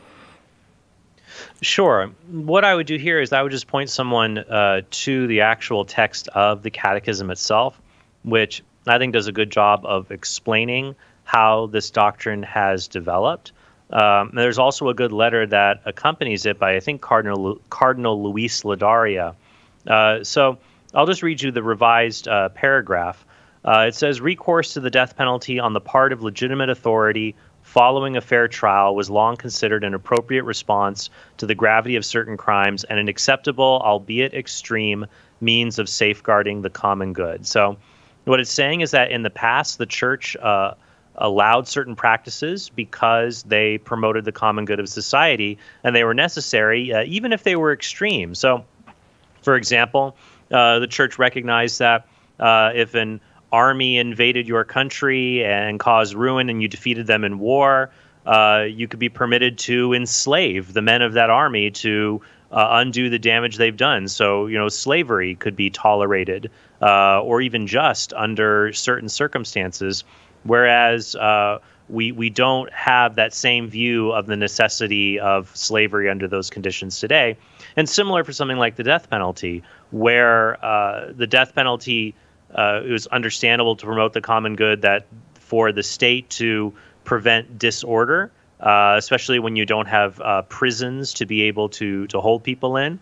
Sure. What I would do here is I would just point someone uh, to the actual text of the Catechism itself, which I think does a good job of explaining how this doctrine has developed. Um, there's also a good letter that accompanies it by, I think, Cardinal Cardinal Luis Ladaria. Uh, so I'll just read you the revised uh, paragraph. Uh, it says, recourse to the death penalty on the part of legitimate authority following a fair trial was long considered an appropriate response to the gravity of certain crimes and an acceptable, albeit extreme, means of safeguarding the common good. So what it's saying is that in the past, the Church uh, allowed certain practices because they promoted the common good of society, and they were necessary, uh, even if they were extreme. So, for example, uh, the Church recognized that uh, if an army invaded your country and caused ruin and you defeated them in war, uh, you could be permitted to enslave the men of that army to uh, undo the damage they've done. So, you know, slavery could be tolerated uh, or even just under certain circumstances. Whereas uh, we we don't have that same view of the necessity of slavery under those conditions today. And similar for something like the death penalty, where uh, the death penalty, uh, it was understandable to promote the common good, that for the state to prevent disorder, uh, especially when you don't have uh, prisons to be able to to hold people in.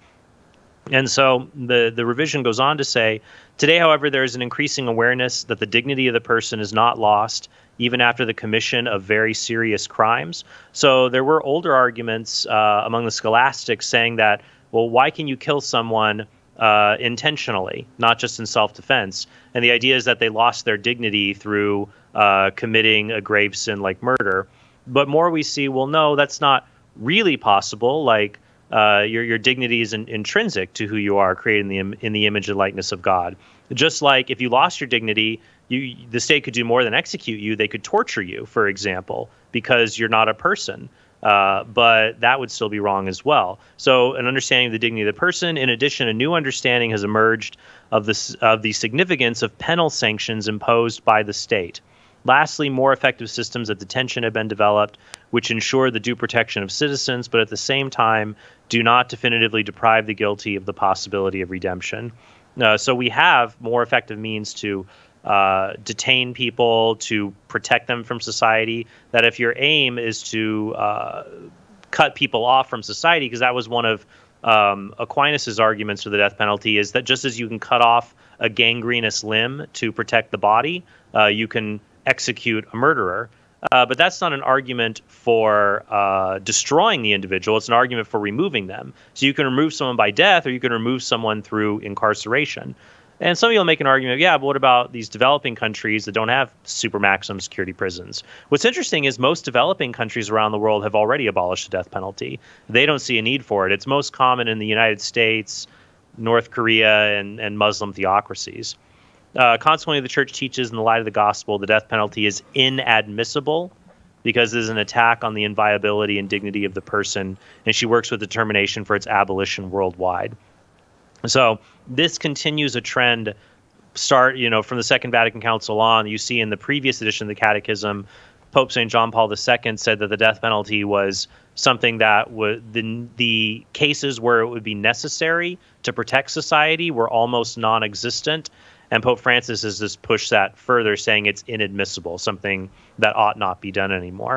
And so the, the revision goes on to say, today, however, there is an increasing awareness that the dignity of the person is not lost even after the commission of very serious crimes. So there were older arguments uh, among the scholastics saying that, well, why can you kill someone uh, intentionally, not just in self-defense? And the idea is that they lost their dignity through uh, committing a grave sin like murder. But more we see, well, no, that's not really possible. Like, Uh, your your dignity is in, intrinsic to who you are, created in the im- in the image and likeness of God. Just like if you lost your dignity, you the state could do more than execute you; they could torture you, for example, because you're not a person. Uh, but that would still be wrong as well. So, an understanding of the dignity of the person. In addition, a new understanding has emerged of the of the significance of penal sanctions imposed by the state. Lastly, more effective systems of detention have been developed, which ensure the due protection of citizens, but at the same time do not definitively deprive the guilty of the possibility of redemption. Uh, so we have more effective means to uh, detain people, to protect them from society, that if your aim is to uh, cut people off from society, because that was one of um, Aquinas's arguments for the death penalty, is that just as you can cut off a gangrenous limb to protect the body, uh, you can execute a murderer. Uh, but that's not an argument for uh, destroying the individual. It's an argument for removing them. So you can remove someone by death, or you can remove someone through incarceration. And some people make an argument, yeah, but what about these developing countries that don't have super maximum security prisons? What's interesting is most developing countries around the world have already abolished the death penalty. They don't see a need for it. It's most common in the United States, North Korea, and, and Muslim theocracies. Uh, consequently, the Church teaches in the light of the gospel the death penalty is inadmissible because it is an attack on the inviolability and dignity of the person, and she works with determination for its abolition worldwide. So this continues a trend start, you know, from the Second Vatican Council on. You see in the previous edition of the Catechism, Pope Saint John Paul the Second said that the death penalty was something that would the, the cases where it would be necessary to protect society were almost non-existent. And Pope Francis has just pushed that further, saying it's inadmissible, something that ought not be done anymore.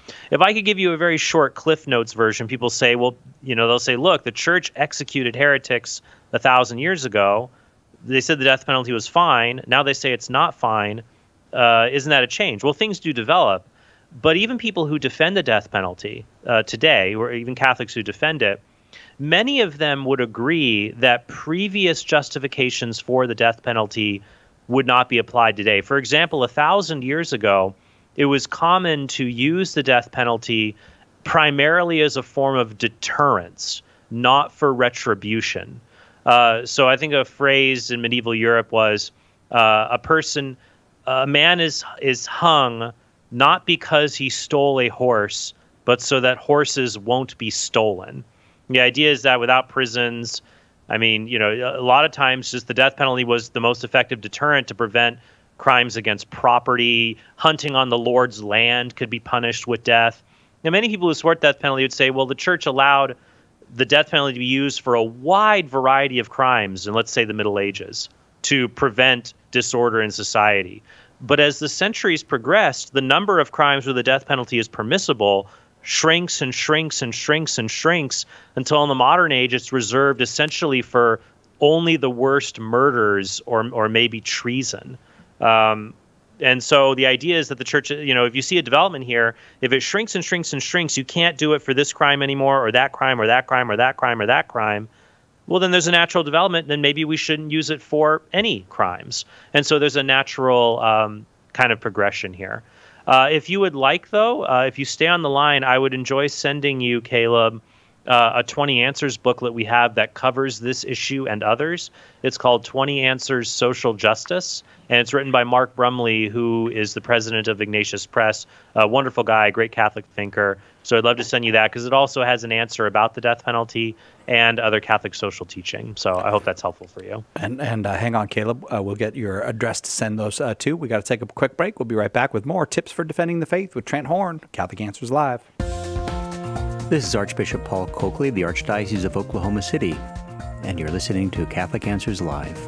If I could give you a very short Cliff Notes version, people say, well, you know, they'll say, look, the church executed heretics a thousand years ago. They said the death penalty was fine. Now they say it's not fine. Uh, isn't that a change? Well, things do develop. But even people who defend the death penalty uh, today, or even Catholics who defend it, many of them would agree that previous justifications for the death penalty would not be applied today. For example, a thousand years ago, it was common to use the death penalty primarily as a form of deterrence, not for retribution. Uh, so I think a phrase in medieval Europe was uh, a person, a man is is hung not because he stole a horse, but so that horses won't be stolen. The idea is that without prisons, I mean, you know, a lot of times just the death penalty was the most effective deterrent to prevent crimes against property. Hunting on the Lord's land could be punished with death. Now, many people who support death penalty would say, well, the church allowed the death penalty to be used for a wide variety of crimes in, let's say, the Middle Ages to prevent disorder in society. But as the centuries progressed, the number of crimes where the death penalty is permissible shrinks and shrinks and shrinks and shrinks until in the modern age it's reserved essentially for only the worst murders or or maybe treason. Um, and so the idea is that the church, you know, if you see a development here, if it shrinks and shrinks and shrinks, you can't do it for this crime anymore, or that crime, or that crime, or that crime, or that crime. Well, then there's a natural development, then maybe we shouldn't use it for any crimes. And so there's a natural um, kind of progression here. Uh, if you would like, though, uh, if you stay on the line, I would enjoy sending you, Caleb, uh, a twenty Answers booklet we have that covers this issue and others. It's called twenty Answers Social Justice, and it's written by Mark Brumley, who is the president of Ignatius Press, a wonderful guy, great Catholic thinker. So I'd love to send you that because it also has an answer about the death penalty and other Catholic social teaching. So I hope that's helpful for you. And and uh, hang on, Caleb. Uh, we'll get your address to send those uh, to. We got to take a quick break. We'll be right back with more tips for defending the faith with Trent Horn, Catholic Answers Live. This is Archbishop Paul Coakley, the Archdiocese of Oklahoma City, and you're listening to Catholic Answers Live.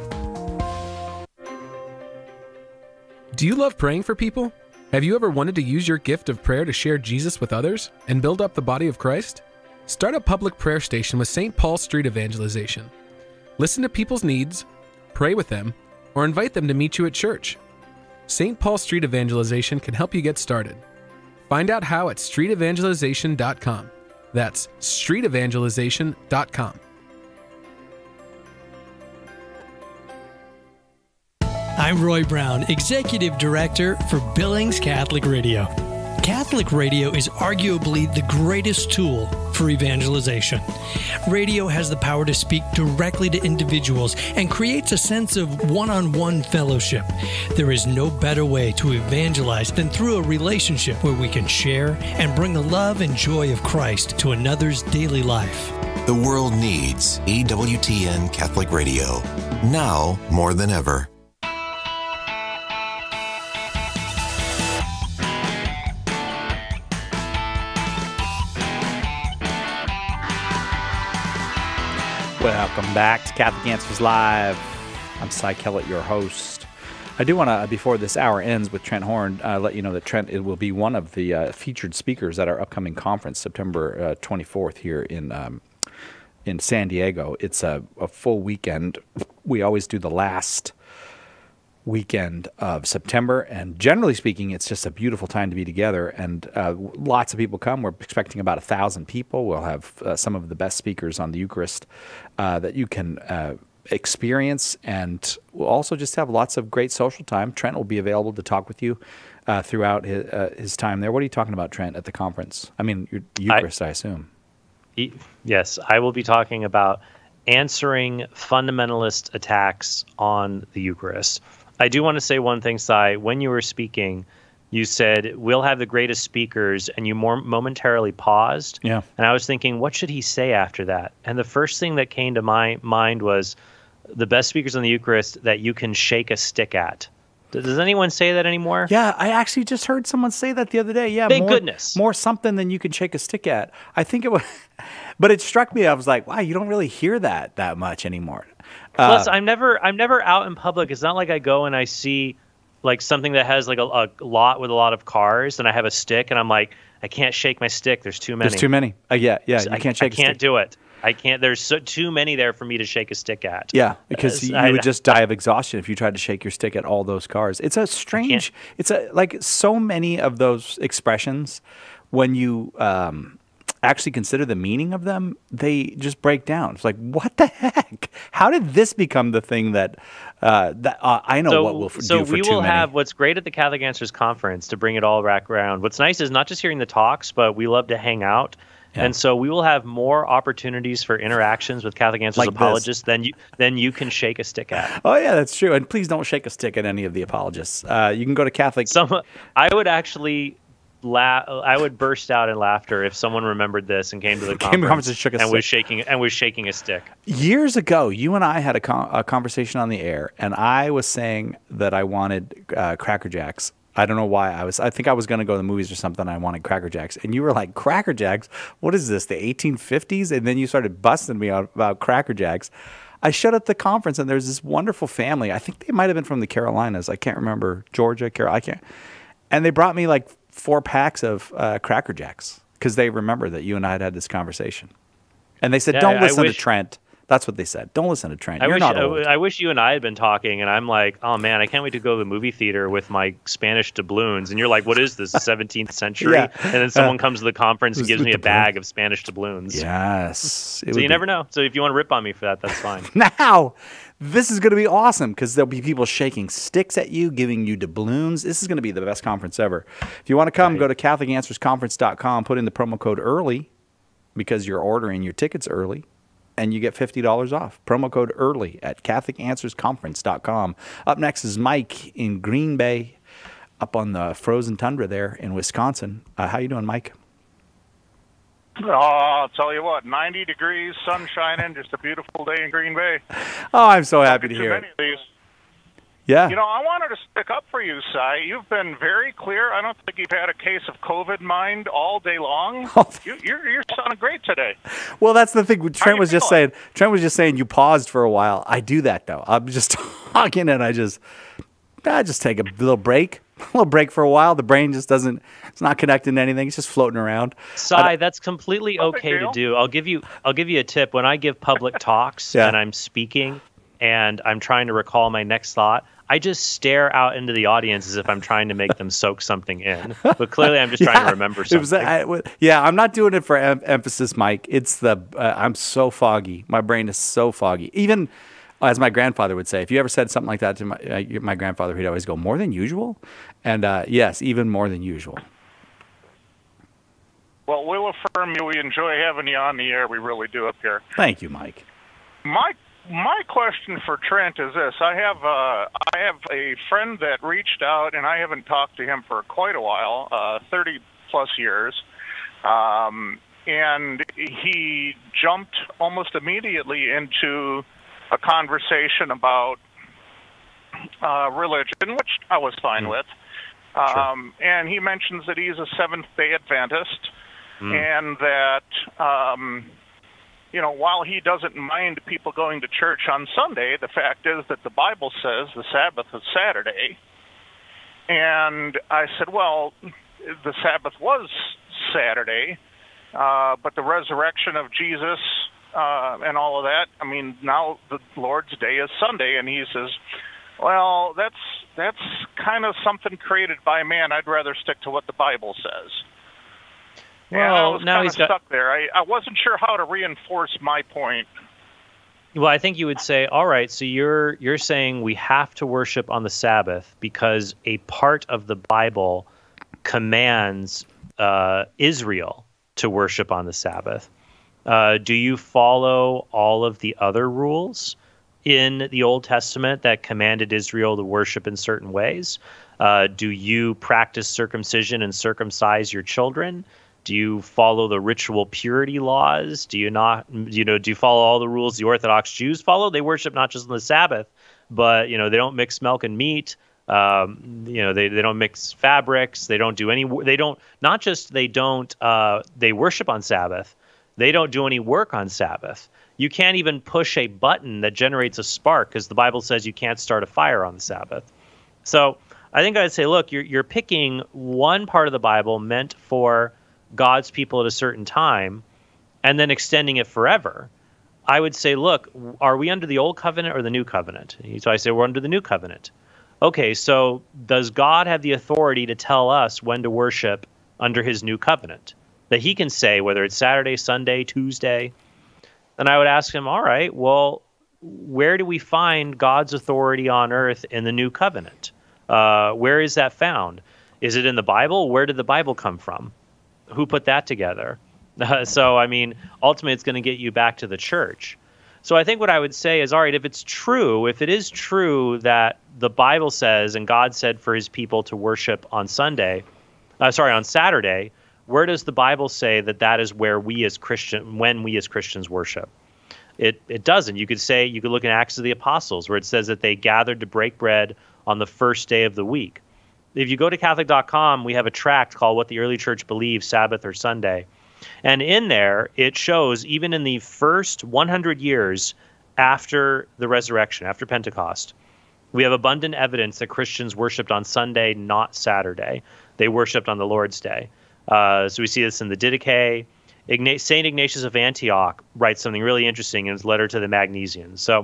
Do you love praying for people? Have you ever wanted to use your gift of prayer to share Jesus with others and build up the body of Christ? Start a public prayer station with Saint Paul Street Evangelization. Listen to people's needs, pray with them, or invite them to meet you at church. Saint Paul Street Evangelization can help you get started. Find out how at street evangelization dot com. That's street evangelization dot com. I'm Roy Brown, Executive Director for Billings Catholic Radio. Catholic radio is arguably the greatest tool for evangelization. Radio has the power to speak directly to individuals and creates a sense of one-on-one fellowship. There is no better way to evangelize than through a relationship where we can share and bring the love and joy of Christ to another's daily life. The world needs E W T N Catholic Radio, now more than ever. Welcome back to Catholic Answers Live. I'm Cy Kellett, your host. I do want to, before this hour ends with Trent Horn, uh, let you know that Trent it will be one of the uh, featured speakers at our upcoming conference, September uh, twenty-fourth, here in um, in San Diego. It's a, a full weekend. We always do the last weekend of September, and generally speaking, it's just a beautiful time to be together, and uh, lots of people come. We're expecting about a thousand people. We'll have uh, some of the best speakers on the Eucharist uh, that you can uh, experience, and we'll also just have lots of great social time. Trent will be available to talk with you uh, throughout his, uh, his time there. What are you talking about, Trent, at the conference? I mean, your Eucharist, I, I assume. Yes, I will be talking about answering fundamentalist attacks on the Eucharist. I do want to say one thing, Cy. When you were speaking, you said, we'll have the greatest speakers, and you more momentarily paused. Yeah. And I was thinking, what should he say after that? And the first thing that came to my mind was the best speakers on the Eucharist that you can shake a stick at. Does anyone say that anymore? Yeah, I actually just heard someone say that the other day. Yeah, Thank more, goodness. More something than you can shake a stick at. I think it was, but it struck me. I was like, wow, you don't really hear that that much anymore. Plus, uh, I'm never I'm never out in public. It's not like I go and I see like something that has like a, a lot with a lot of cars, and I have a stick, and I'm like, I can't shake my stick. There's too many. There's too many. Uh, yeah, yeah. You I, can't shake I a can't stick. do it. I can't. There's so, too many there for me to shake a stick at. Yeah, because you I- would just die of exhaustion if you tried to shake your stick at all those cars. It's a strange. It's a like so many of those expressions. When you um, actually consider the meaning of them, they just break down. It's like, what the heck? How did this become the thing that uh, that uh, I know so, what we'll f- so do for we too will many. have what's great at the Catholic Answers Conference to bring it all back around. What's nice is not just hearing the talks, but we love to hang out. Yeah. And so we will have more opportunities for interactions with Catholic Answers Like this. apologists than you than you can shake a stick at. Oh yeah, that's true. And please don't shake a stick at any of the apologists. Uh, you can go to Catholic. Some I would actually la- I would burst out in laughter if someone remembered this and came to the Came to the conference, conference and shook a and stick. was shaking and was shaking a stick. Years ago, you and I had a, con- a conversation on the air, and I was saying that I wanted uh, Cracker Jacks. I don't know why. I was. I think I was going to go to the movies or something. I wanted Cracker Jacks, and you were like, "Cracker Jacks? What is this? The eighteen fifties?" And then you started busting me out about Cracker Jacks. I showed up at the conference, and there's this wonderful family. I think they might have been from the Carolinas. I can't remember. Georgia, Carol. I can't. And they brought me like four packs of uh, Cracker Jacks because they remember that you and I had had this conversation. And they said, Yeah, "Don't I listen wish- to Trent." That's what they said. Don't listen to Trent. I You're wish not I, old. I wish you and I had been talking, and I'm like, oh man, I can't wait to go to the movie theater with my Spanish doubloons. And you're like, what is this, the seventeenth century? Yeah. And then someone Uh, comes to the conference and with gives me a doubloons. bag of Spanish doubloons. Yes. So It you would never be- know. So if you want to rip on me for that, that's fine. Now, this is going to be awesome because there'll be people shaking sticks at you, giving you doubloons. This is going to be the best conference ever. If you want to come, go to Catholic Answers Conference dot com, put in the promo code EARLY because you're ordering your tickets early, and you get fifty dollars off. Promo code EARLY at Catholic Answers Conference dot com. Up next is Mike in Green Bay, up on the frozen tundra there in Wisconsin. Uh, how you doing, Mike? Oh, I'll tell you what, ninety degrees, sun shining, just a beautiful day in Green Bay. Oh, I'm so happy to Too hear many it. of these. Yeah. You know, I wanted to stick up for you, Si. You've been very clear. I don't think you've had a case of COVID mind all day long. Oh, you, you're you're sounding great today. Well, that's the thing. Trent you was just feeling? saying. Trent was just saying you paused for a while. I do that though. I'm just talking and I just, I just take a little break, a little break for a while. The brain just doesn't. It's not connecting to anything. It's just floating around. Sai, that's completely okay to deal. do. I'll give you I'll give you a tip. When I give public talks Yeah. and I'm speaking and I'm trying to recall my next thought, I just stare out into the audience as if I'm trying to make them soak something in. But clearly I'm just trying Yeah, to remember it was- something. I- w- yeah, I'm not doing it for em- emphasis, Mike. It's the uh, I'm so foggy. My brain is so foggy. Even as my grandfather would say, if you ever said something like that to my uh, my grandfather, he'd always go, "More than usual," and uh, yes, even more than usual. Well, we'll affirm you. We enjoy having you on the air. We really do up here. Thank you, Mike. My my question for Trent is this: I have uh, I have a friend that reached out, and I haven't talked to him for quite a while, uh, thirty plus years, um, and he jumped almost immediately into a conversation about uh, religion, which I was fine with. Um, And he mentions that he's a Seventh Day Adventist, Mm. and that. Um, You know, while he doesn't mind people going to church on Sunday, the fact is that the Bible says the Sabbath is Saturday. And I said, well, the Sabbath was Saturday, uh, but the resurrection of Jesus uh, and all of that, I mean, now the Lord's Day is Sunday. And he says, well, that's that's kind of something created by man. I'd rather stick to what the Bible says. And I Well, was now kind he's of got- stuck there. I, I wasn't sure how to reinforce my point. Well, I think you would say, all right, so you're you're saying we have to worship on the Sabbath because a part of the Bible commands uh, Israel to worship on the Sabbath. Uh, do you follow all of the other rules in the Old Testament that commanded Israel to worship in certain ways? Uh, do you practice circumcision and circumcise your children? Do you follow the ritual purity laws? Do you not, you know, do you follow all the rules the Orthodox Jews follow? They worship not just on the Sabbath, but, you know, they don't mix milk and meat. Um, you know, they, they don't mix fabrics. They don't do any, they don't, not just they don't, uh, they worship on Sabbath. They don't do any work on Sabbath. You can't even push a button that generates a spark because the Bible says you can't start a fire on the Sabbath. So I think I'd say, look, you're you're picking one part of the Bible meant for God's people at a certain time, and then extending it forever. I would say, look, are we under the old covenant or the new covenant? So I say we're under the new covenant. Okay, so does God have the authority to tell us when to worship under his new covenant? That he can say whether it's Saturday, Sunday, Tuesday? Then I would ask him, all right, well, where do we find God's authority on earth in the new covenant? Uh, where is that found? Is it in the Bible? Where did the Bible come from? Who put that together? Uh, so, I mean, ultimately, it's going to get you back to the church. So I think what I would say is, all right, if it's true, if it is true that the Bible says and God said for his people to worship on Sunday, uh, sorry, on Saturday, where does the Bible say that that is where we as Christian, when we as Christians worship? It it doesn't. You could say, you could look in Acts of the Apostles where it says that they gathered to break bread on the first day of the week. If you go to Catholic dot com, we have a tract called What the Early Church Believes, Sabbath or Sunday. And in there, it shows even in the first one hundred years after the resurrection, after Pentecost, we have abundant evidence that Christians worshipped on Sunday, not Saturday. They worshipped on the Lord's Day. Uh, so we see this in the Didache. Igna- Saint Ignatius of Antioch writes something really interesting in his letter to the Magnesians. So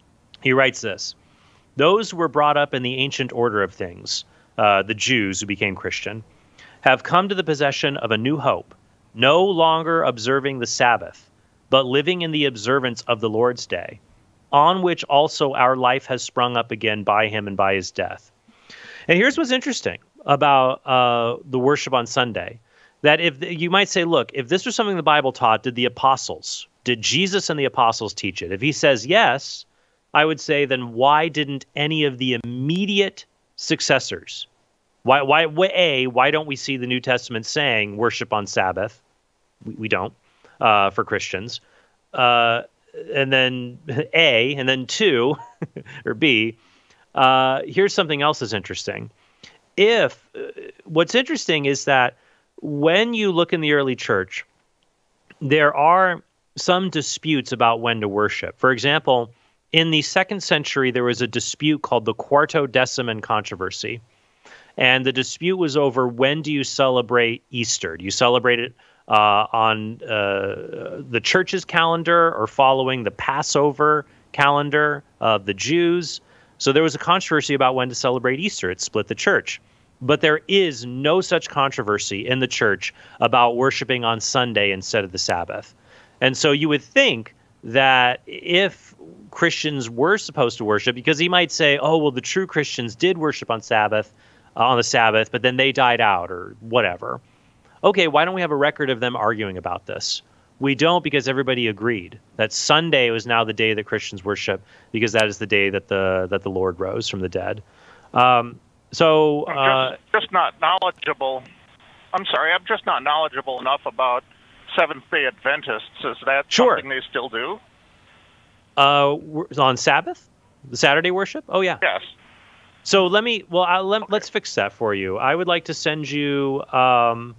he writes this: those who were brought up in the ancient order of things, uh, the Jews who became Christian, have come to the possession of a new hope, no longer observing the Sabbath, but living in the observance of the Lord's Day, on which also our life has sprung up again by him and by his death. And here's what's interesting about uh, the worship on Sunday, that if you might say, look, if this was something the Bible taught, did the apostles, did Jesus and the apostles teach it? If he says yes, I would say, then why didn't any of the immediate successors? Why, why, A, why don't we see the New Testament saying worship on Sabbath? We, we don't, uh, for Christians. Uh, and then A, and then two, or B, uh, here's something else that's interesting. If, uh, what's interesting is that when you look in the early church, there are some disputes about when to worship. For example, in the second century, there was a dispute called the Quartodeciman controversy. And the dispute was over when do you celebrate Easter? Do you celebrate it uh, on uh, the church's calendar or following the Passover calendar of the Jews? So there was a controversy about when to celebrate Easter. It split the church. But there is no such controversy in the church about worshiping on Sunday instead of the Sabbath. And so you would think that if Christians were supposed to worship, because he might say, oh, well, the true Christians did worship on Sabbath, uh, on the Sabbath, but then they died out or whatever. Okay, why don't we have a record of them arguing about this? We don't, because everybody agreed that Sunday was now the day that Christians worship, because that is the day that the that the Lord rose from the dead. Um, so uh, just, just not knowledgeable. I'm sorry, I'm just not knowledgeable enough about Seventh-day Adventists. Is that sure. something they still do? Uh, on Sabbath, the Saturday worship? Oh yeah. Yes. So let me. Well, I'll, let, okay. let's fix that for you. I would like to send you um,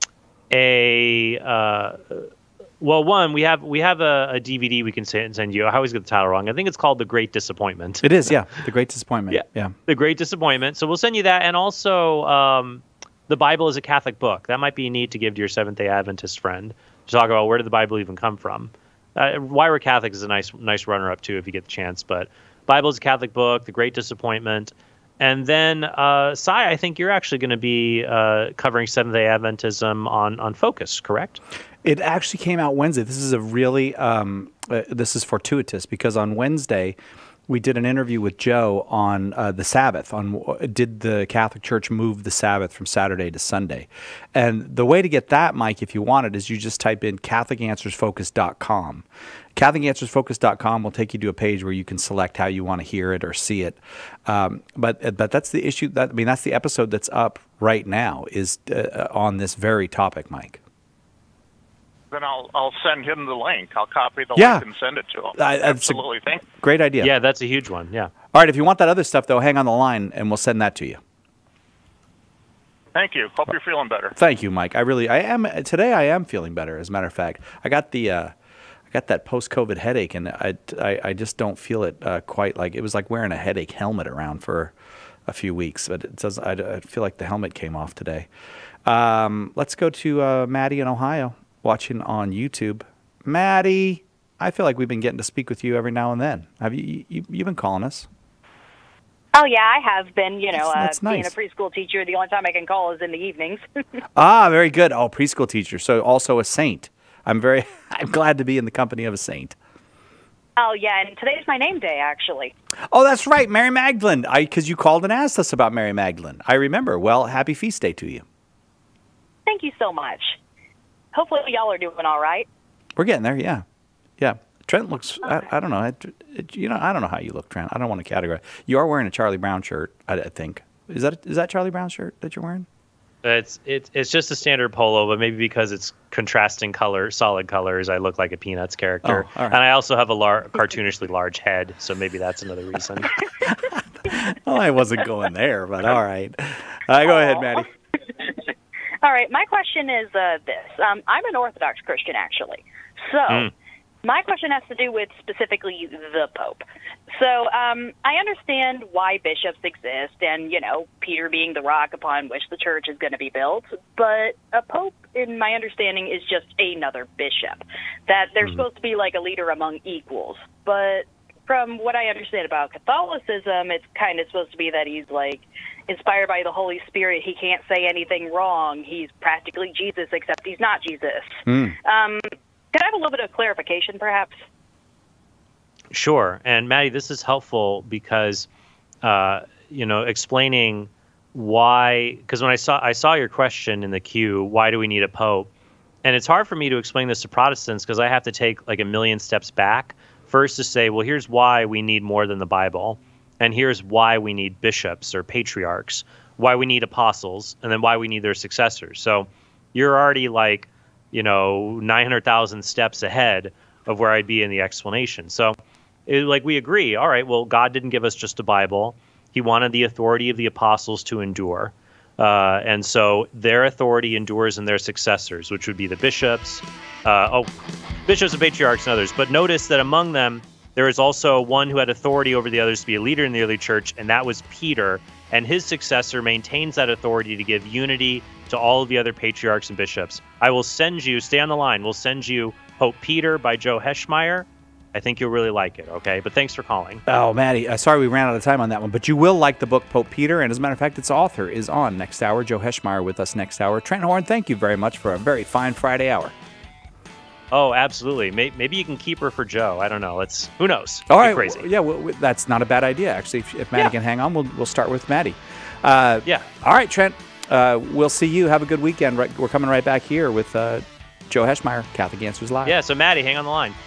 a. Uh, well, one we have we have a, a D V D we can send you. I always get the title wrong. I think it's called The Great Disappointment. It is, yeah, The Great Disappointment. yeah, yeah, The Great Disappointment. So we'll send you that, and also um, the Bible is a Catholic book. That might be neat to give to your Seventh-day Adventist friend to talk about where did the Bible even come from. Uh, Why We're Catholic is a nice nice runner-up too if you get the chance. But Bible is a Catholic book, The Great Disappointment. And then, uh, Cy, I think you're actually going to be uh, covering Seventh-day Adventism on, on Focus, correct? It actually came out Wednesday. This is a really, um, uh, this is fortuitous because on Wednesday we did an interview with Joe on uh, the Sabbath, on did the Catholic Church move the Sabbath from Saturday to Sunday. And the way to get that, Mike, if you want it, is you just type in Catholic Answers Focus dot com. Catholic Answers Focus dot com will take you to a page where you can select how you want to hear it or see it. Um, but but that's the issue. That I mean, that's the episode that's up right now is uh, on this very topic, Mike. Then I'll I'll send him the link. I'll copy the yeah. link and send it to him. I, Absolutely. Thank you. Great idea. Yeah, that's a huge one. Yeah. All right. If you want that other stuff, though, hang on the line and we'll send that to you. Thank you. Hope you're feeling better. Thank you, Mike. I really, I am today. I am feeling better. As a matter of fact, I got the, uh, I got that post-COVID headache, and I, I, I just don't feel it uh, quite like it was like wearing a headache helmet around for a few weeks, but it does. I, I feel like the helmet came off today. Um, let's go to uh, Maddie in Ohio, watching on YouTube. Maddie, I feel like we've been getting to speak with you every now and then. Have you? you you've been calling us? Oh yeah, I have been. You know, That's- that's uh, being nice. a preschool teacher, the only time I can call is in the evenings. Ah, very good. Oh, preschool teacher. So also a saint. I'm very. I'm glad to be in the company of a saint. Oh yeah, and today's my name day, actually. Oh, that's right, Mary Magdalene. I because you called and asked us about Mary Magdalene. I remember. Well, happy feast day to you. Thank you so much. Hopefully y'all are doing all right. We're getting there. Yeah, yeah. Trent looks. I, I don't know. It, it, you know, I don't know how you look, Trent. I don't want to categorize. You are wearing a Charlie Brown shirt. I, I think. Is that is that Charlie Brown shirt that you're wearing? It's it's it's just a standard polo, but maybe because it's contrasting color, solid colors, I look like a Peanuts character. Oh, all right. And I also have a lar- cartoonishly large head, so maybe that's another reason. Well, I wasn't going there, but all right. Uh, go ahead, Maddie. All right, my question is uh, this. Um, I'm an Orthodox Christian, actually. So Mm. my question has to do with specifically the Pope. So um, I understand why bishops exist and, you know, Peter being the rock upon which the church is going to be built. But a Pope, in my understanding, is just another bishop, that they're Mhm. supposed to be like a leader among equals. But from what I understand about Catholicism, it's kind of supposed to be that he's like inspired by the Holy Spirit. He can't say anything wrong. He's practically Jesus, except he's not Jesus. Mm. Um, could I have a little bit of clarification, perhaps? Sure. And Maddie, this is helpful because, uh, you know, explaining why, because when I saw I saw your question in the queue, why do we need a pope? And it's hard for me to explain this to Protestants because I have to take like a million steps back first to say, well, here's why we need more than the Bible. And here's why we need bishops or patriarchs, why we need apostles, and then why we need their successors. So you're already like, you know, nine hundred thousand steps ahead of where I'd be in the explanation. So it, like we agree, all right, well, God didn't give us just a Bible. He wanted the authority of the apostles to endure. Uh, and so their authority endures in their successors, which would be the bishops, uh, oh, bishops and patriarchs and others. But notice that among them, there is also one who had authority over the others to be a leader in the early church, and that was Peter. And his successor maintains that authority to give unity to all of the other patriarchs and bishops. I will send you, stay on the line, we'll send you Pope Peter by Joe Heschmeyer. I think you'll really like it, okay? But thanks for calling. Oh, Maddie, uh, sorry we ran out of time on that one, but you will like the book Pope Peter, and as a matter of fact, its author is on next hour. Joe Heschmeyer with us next hour. Trent Horn, thank you very much for a very fine Friday hour. Oh, absolutely. Maybe, maybe you can keep her for Joe. I don't know. Let's. Who knows? All Be right, crazy. well, yeah, well, we- that's not a bad idea, actually. If, if Maddie Yeah. can hang on, we'll, we'll start with Maddie. Uh, yeah. All right, Trent, uh, we'll see you. Have a good weekend. Right, we're coming right back here with uh, Joe Heschmeyer, Catholic Answers Live. Yeah. So Maddie, hang on the line.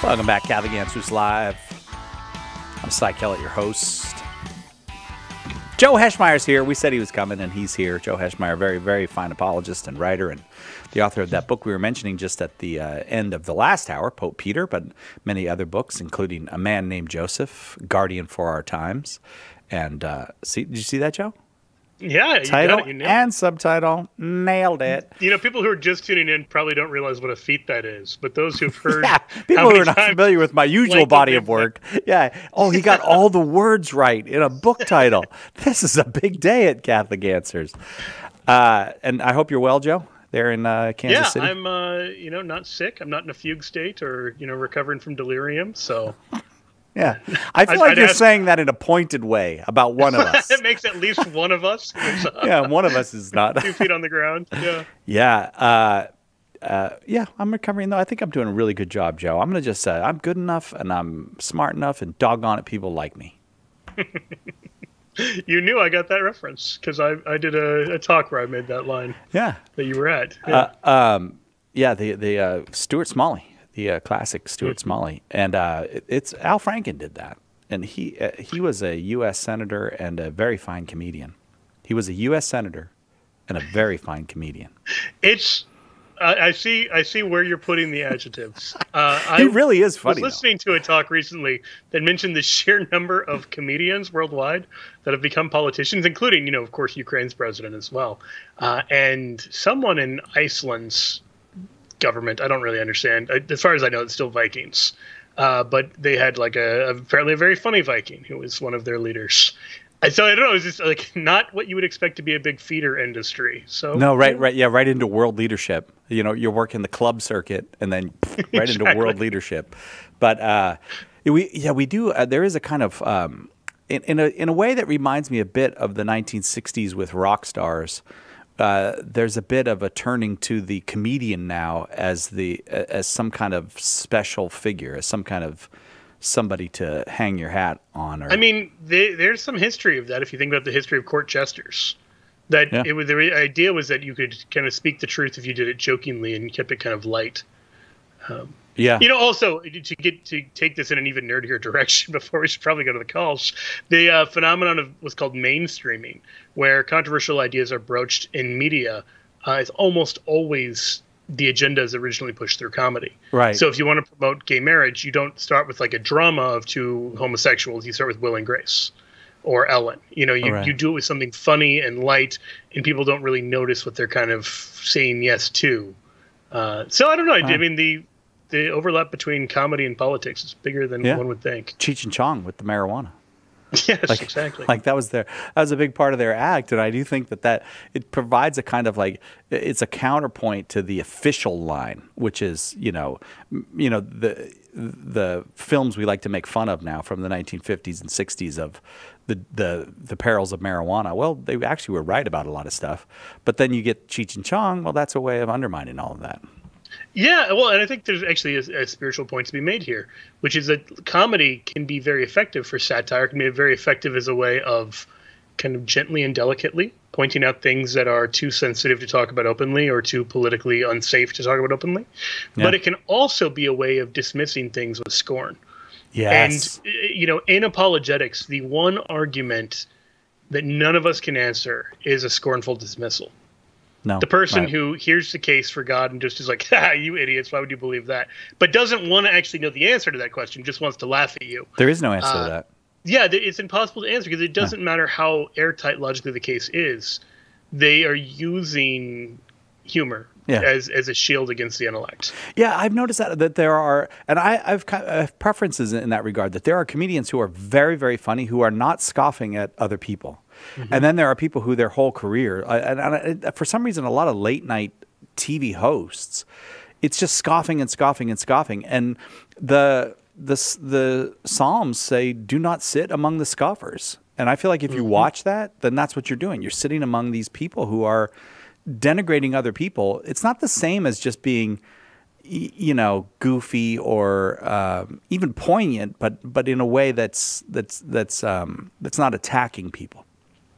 Welcome back, Catholic Answers Live. I'm Cy Kellett, your host. Joe Heschmeyer's here. We said he was coming, and he's here. Joe Heschmeyer, very, very fine apologist and writer, and the author of that book we were mentioning just at the uh, end of the last hour, Pope Peter, but many other books, including A Man Named Joseph, Guardian for Our Times. And uh, see, did you see that, Joe? Yeah, you Title got it. You nailed and subtitle, nailed it. You know, people who are just tuning in probably don't realize what a feat that is, but those who've heard, Yeah, people who are not familiar with my usual body of work. Yeah. Oh, he got all the words right in a book title. This is a big day at Catholic Answers. Uh, and I hope you're well, Joe, there in uh, Kansas yeah, City. Yeah, I'm, uh, you know, not sick. I'm not in a fugue state or, you know, recovering from delirium. So, yeah. I feel I'd, like I'd you're ask... saying that in a pointed way about one of us. It makes at least one of us. Uh, yeah, one of us is not. Two feet on the ground. Yeah. Yeah. Uh, uh, yeah, I'm recovering, though. I think I'm doing a really good job, Joe. I'm going to just say I'm good enough and I'm smart enough and doggone it, people like me. You knew I got that reference because I, I did a, a talk where I made that line. Yeah. That you were at. Yeah, uh, um, yeah the, the uh, Stuart Smalley. The uh, classic Stuart mm-hmm. Smalley, and uh, it, it's Al Franken did that, and he uh, he was a U S senator and a very fine comedian. He was a U S senator and a very fine comedian. It's uh, I see I see where you're putting the adjectives. Uh, he I really is funny. I was listening though. to a talk recently that mentioned the sheer number of comedians worldwide that have become politicians, including, you know, of course, Ukraine's president as well, uh, and someone in Iceland's government. I don't really understand. As far as I know, it's still Vikings. Uh, but they had like a, apparently a very funny Viking who was one of their leaders. And so I don't know. It's just like not what you would expect to be a big feeder industry. So no, right, right, yeah, right into world leadership. You know, you're working the club circuit and then right Exactly. into world leadership. But uh, we, yeah, we do. Uh, there is a kind of um, in, in a in a way that reminds me a bit of the nineteen sixties with rock stars. Uh, there's a bit of a turning to the comedian now as the as some kind of special figure, as some kind of somebody to hang your hat on. Or, I mean, they, there's some history of that. If you think about the history of court jesters, that Yeah. it was the idea was that you could kind of speak the truth if you did it jokingly and kept it kind of light. Um, Yeah. You know, also to get to take this in an even nerdier direction before we should probably go to the calls, the uh, phenomenon of what's called mainstreaming, where controversial ideas are broached in media, uh, is almost always the agenda is originally pushed through comedy. Right. So if you want to promote gay marriage, you don't start with like a drama of two homosexuals. You start with Will and Grace or Ellen. You know, you, Right. you do it with something funny and light, and people don't really notice what they're kind of saying yes to. Uh, so I don't know. I Huh. mean, the the overlap between comedy and politics is bigger than Yeah. one would think. Cheech and Chong with the marijuana. Yes, like, exactly. Like that was their that was a big part of their act, and I do think that that it provides a kind of like it's a counterpoint to the official line, which is you know m- you know the the films we like to make fun of now from the nineteen fifties and sixties of the the the perils of marijuana. Well, they actually were right about a lot of stuff, but then you get Cheech and Chong. Well, that's a way of undermining all of that. Yeah, well, and I think there's actually a, a spiritual point to be made here, which is that comedy can be very effective for satire, can be very effective as a way of kind of gently and delicately pointing out things that are too sensitive to talk about openly or too politically unsafe to talk about openly. Yeah. But it can also be a way of dismissing things with scorn. Yes. And, uh, you know, in apologetics, the one argument that none of us can answer is a scornful dismissal. No, The person right. who hears the case for God and just is like, ha, you idiots, why would you believe that? But doesn't want to actually know the answer to that question, just wants to laugh at you. There is no answer Uh, to that. Yeah, th- it's impossible to answer because it doesn't matter how airtight logically the case is. They are using humor Yeah. as as a shield against the intellect. Yeah, I've noticed that that there are, and I, I've kind of, I have preferences in that regard. That there are comedians who are very, very funny who are not scoffing at other people, Mhm. and then there are people who their whole career, I- and, and I- for some reason, a lot of late night T V hosts, it's just scoffing and scoffing and scoffing, and the the s- the Psalms say, "Do not sit among the scoffers." And I feel like if you watch that, then that's what you're doing. You're sitting among these people who are denigrating other people. It's not the same as just being, y- you know, goofy or um, even poignant, but but in a way that's that's that's um, that's not attacking people.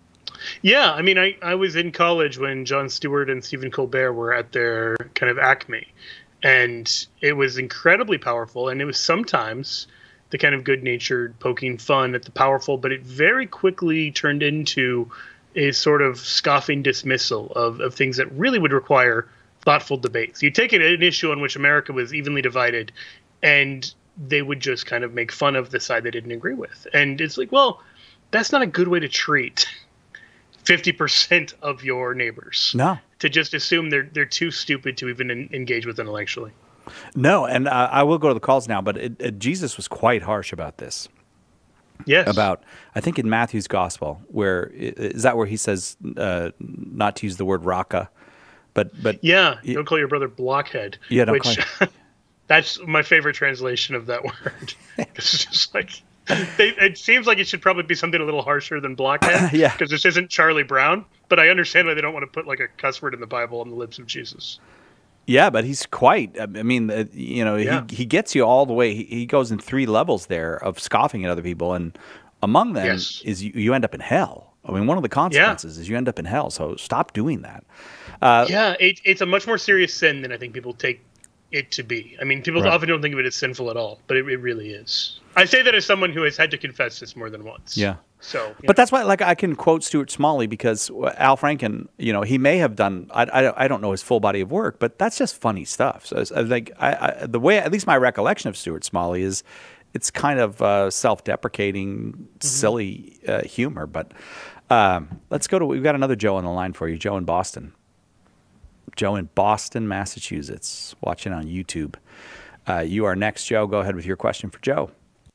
Yeah, I mean, I, I was in college when Jon Stewart and Stephen Colbert were at their kind of acme. And it was incredibly powerful, and it was sometimes the kind of good-natured poking fun at the powerful, but it very quickly turned into a sort of scoffing dismissal of, of things that really would require thoughtful debates. You take it an issue on which America was evenly divided, and they would just kind of make fun of the side they didn't agree with. And it's like, well, that's not a good way to treat fifty percent of your neighbors. No. To just assume they're they're too stupid to even en- engage with intellectually. No, and uh, I will go to the calls now, but it, it, Jesus was quite harsh about this. Yes. About, I think in Matthew's gospel, where, is that where he says uh, not to use the word raka? But, but yeah, don't call your brother blockhead. Yeah, don't which, call that's my favorite translation of that word. It's just like, they, it seems like it should probably be something a little harsher than blockhead. Yeah. Because this isn't Charlie Brown, but I understand why they don't want to put like a cuss word in the Bible on the lips of Jesus. Yeah, but he's quite, I mean, uh, you know, Yeah. he, he gets you all the way. He, he goes in three levels there of scoffing at other people. And among them Yes. is you, you end up in hell. I mean, one of the consequences is you end up in hell. So stop doing that. Uh, yeah, it, it's a much more serious sin than I think people take it to be. I mean, people Right. often don't think of it as sinful at all, but it, it really is. I say that as someone who has had to confess this more than once. Yeah. So, But that's why, like, I can quote Stuart Smalley because Al Franken, you know, he may have done, I, I, I don't know his full body of work, but that's just funny stuff. So I think I, I, the way, at least my recollection of Stuart Smalley is it's kind of uh, self-deprecating, Mm-hmm. silly uh, humor. But um, let's go to, we've got another Joe on the line for you, Joe in Boston. Joe in Boston, Massachusetts, watching on YouTube. Uh, you are next, Joe. Go ahead with your question for Joe.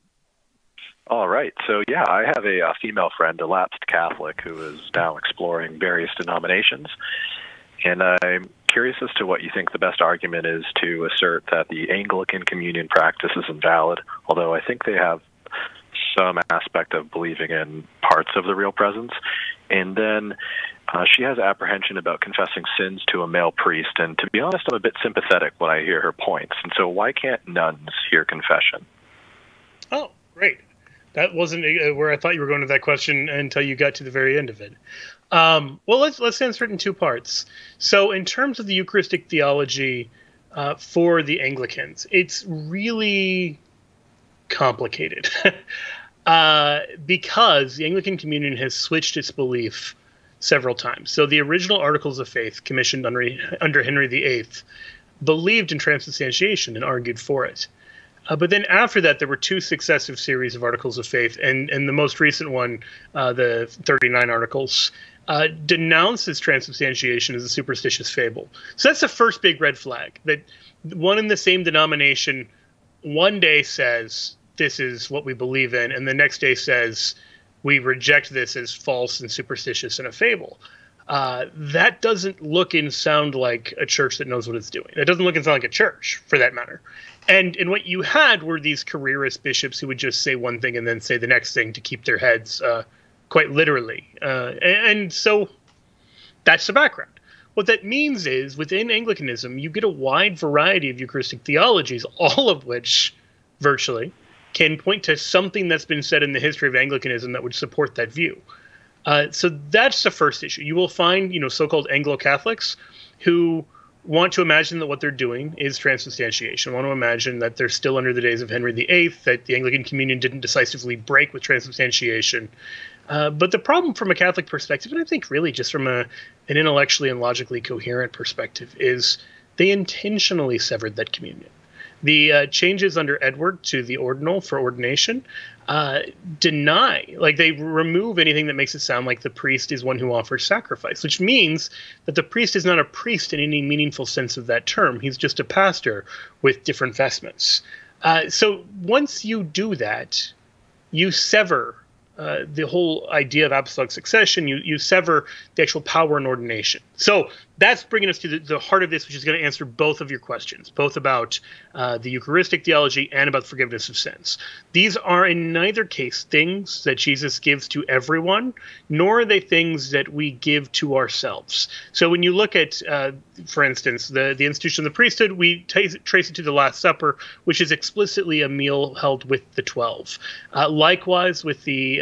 All right. So, yeah, I have a, a female friend, a lapsed Catholic, who is now exploring various denominations. And I'm curious as to what you think the best argument is to assert that the Anglican communion practice is invalid, although I think they have some aspect of believing in parts of the real presence. And then uh, she has apprehension about confessing sins to a male priest. And to be honest, I'm a bit sympathetic when I hear her points. And so why can't nuns hear confession? Oh, great. That wasn't uh, where I thought you were going with that question until you got to the very end of it. Um, well, let's let's answer it in two parts. So, in terms of the Eucharistic theology uh, for the Anglicans, it's really complicated uh, because the Anglican Communion has switched its belief several times. So, the original Articles of Faith, commissioned under under Henry the Eighth, believed in transubstantiation and argued for it. Uh, but then after that, there were two successive series of Articles of Faith, and, and the most recent one, uh, the thirty-nine Articles, uh, denounces transubstantiation as a superstitious fable. So that's the first big red flag, that one in the same denomination one day says, this is what we believe in, and the next day says, we reject this as false and superstitious and a fable. Uh, that doesn't look and sound like a church that knows what it's doing. It doesn't look and sound like a church, for that matter. And and what you had were these careerist bishops who would just say one thing and then say the next thing to keep their heads uh, quite literally. Uh, and, and so that's the background. What that means is within Anglicanism, you get a wide variety of Eucharistic theologies, all of which virtually can point to something that's been said in the history of Anglicanism that would support that view. Uh, so that's the first issue. You will find, you know, so-called Anglo-Catholics who want to imagine that what they're doing is transubstantiation, want to imagine that they're still under the days of Henry the Eighth, that the Anglican Communion didn't decisively break with transubstantiation. Uh, but the problem from a Catholic perspective, and I think really just from a, an intellectually and logically coherent perspective, is they intentionally severed that communion. The uh, changes under Edward to the ordinal for ordination uh, deny, like they remove anything that makes it sound like the priest is one who offers sacrifice, which means that the priest is not a priest in any meaningful sense of that term. He's just a pastor with different vestments. Uh, so once you do that, you sever Uh, the whole idea of apostolic succession, you, you sever the actual power in ordination. So that's bringing us to the, the heart of this, which is going to answer both of your questions, both about uh, the Eucharistic theology and about forgiveness of sins. These are in neither case things that Jesus gives to everyone, nor are they things that we give to ourselves. So when you look at, uh, for instance, the, the institution of the priesthood, we t- trace it to the Last Supper, which is explicitly a meal held with the twelve. Uh, likewise, with the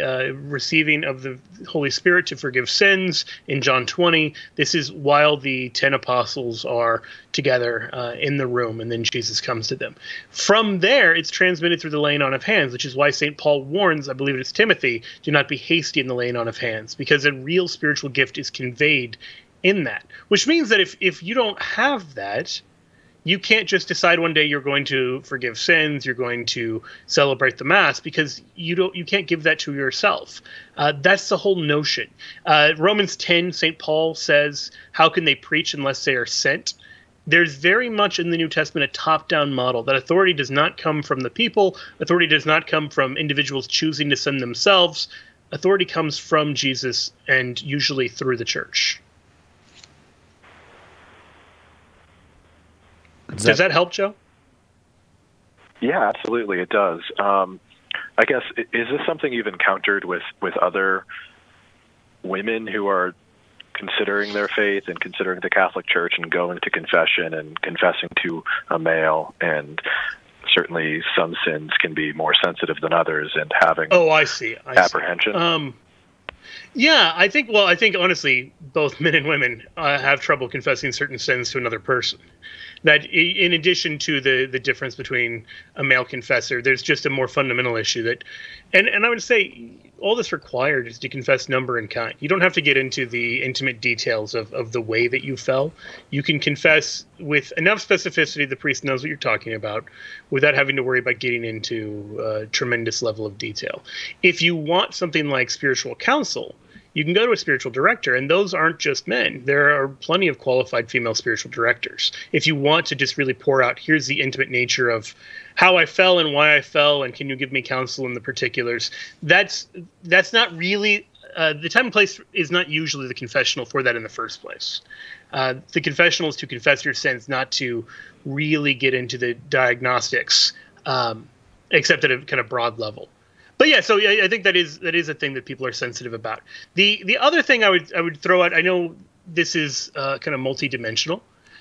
uh, receiving of the Holy Spirit to forgive sins in John twenty. This is while the ten apostles are together uh, in the room, and then Jesus comes to them. From there, it's transmitted through the laying on of hands, which is why Saint Paul warns, I believe it's Timothy, do not be hasty in the laying on of hands, because a real spiritual gift is conveyed in that. Which means that if, if you don't have that, you can't just decide one day you're going to forgive sins, you're going to celebrate the Mass, because you don't, you can't give that to yourself. Uh, that's the whole notion. Uh, Romans ten, Saint Paul says, how can they preach unless they are sent? There's very much in the New Testament a top-down model that authority does not come from the people. Authority does not come from individuals choosing to send themselves. Authority comes from Jesus and usually through the church. Does that, does that help, Joe? Yeah, absolutely, it does. Um, I guess, is this something you've encountered with, with other women who are considering their faith and considering the Catholic Church and going to confession and confessing to a male? And certainly some sins can be more sensitive than others, and having oh, I see. I apprehension. See. Um, yeah, I think, well, I think honestly, both men and women uh, have trouble confessing certain sins to another person. That in addition to the, the difference between a male confessor, there's just a more fundamental issue that, and, and I would say all that's required is to confess number and kind. You don't have to get into the intimate details of, of the way that you fell. You can confess with enough specificity the priest knows what you're talking about without having to worry about getting into a tremendous level of detail. If you want something like spiritual counsel, you can go to a spiritual director, and those aren't just men. There are plenty of qualified female spiritual directors. If you want to just really pour out, here's the intimate nature of how I fell and why I fell, and can you give me counsel in the particulars, that's that's not really, uh, the time and place is not usually the confessional for that in the first place. Uh, the confessional is to confess your sins, not to really get into the diagnostics, um, except at a kind of broad level. But yeah, so I think that is that is a thing that people are sensitive about. The the other thing I would I would throw out, I know this is uh, kind of multidimensional,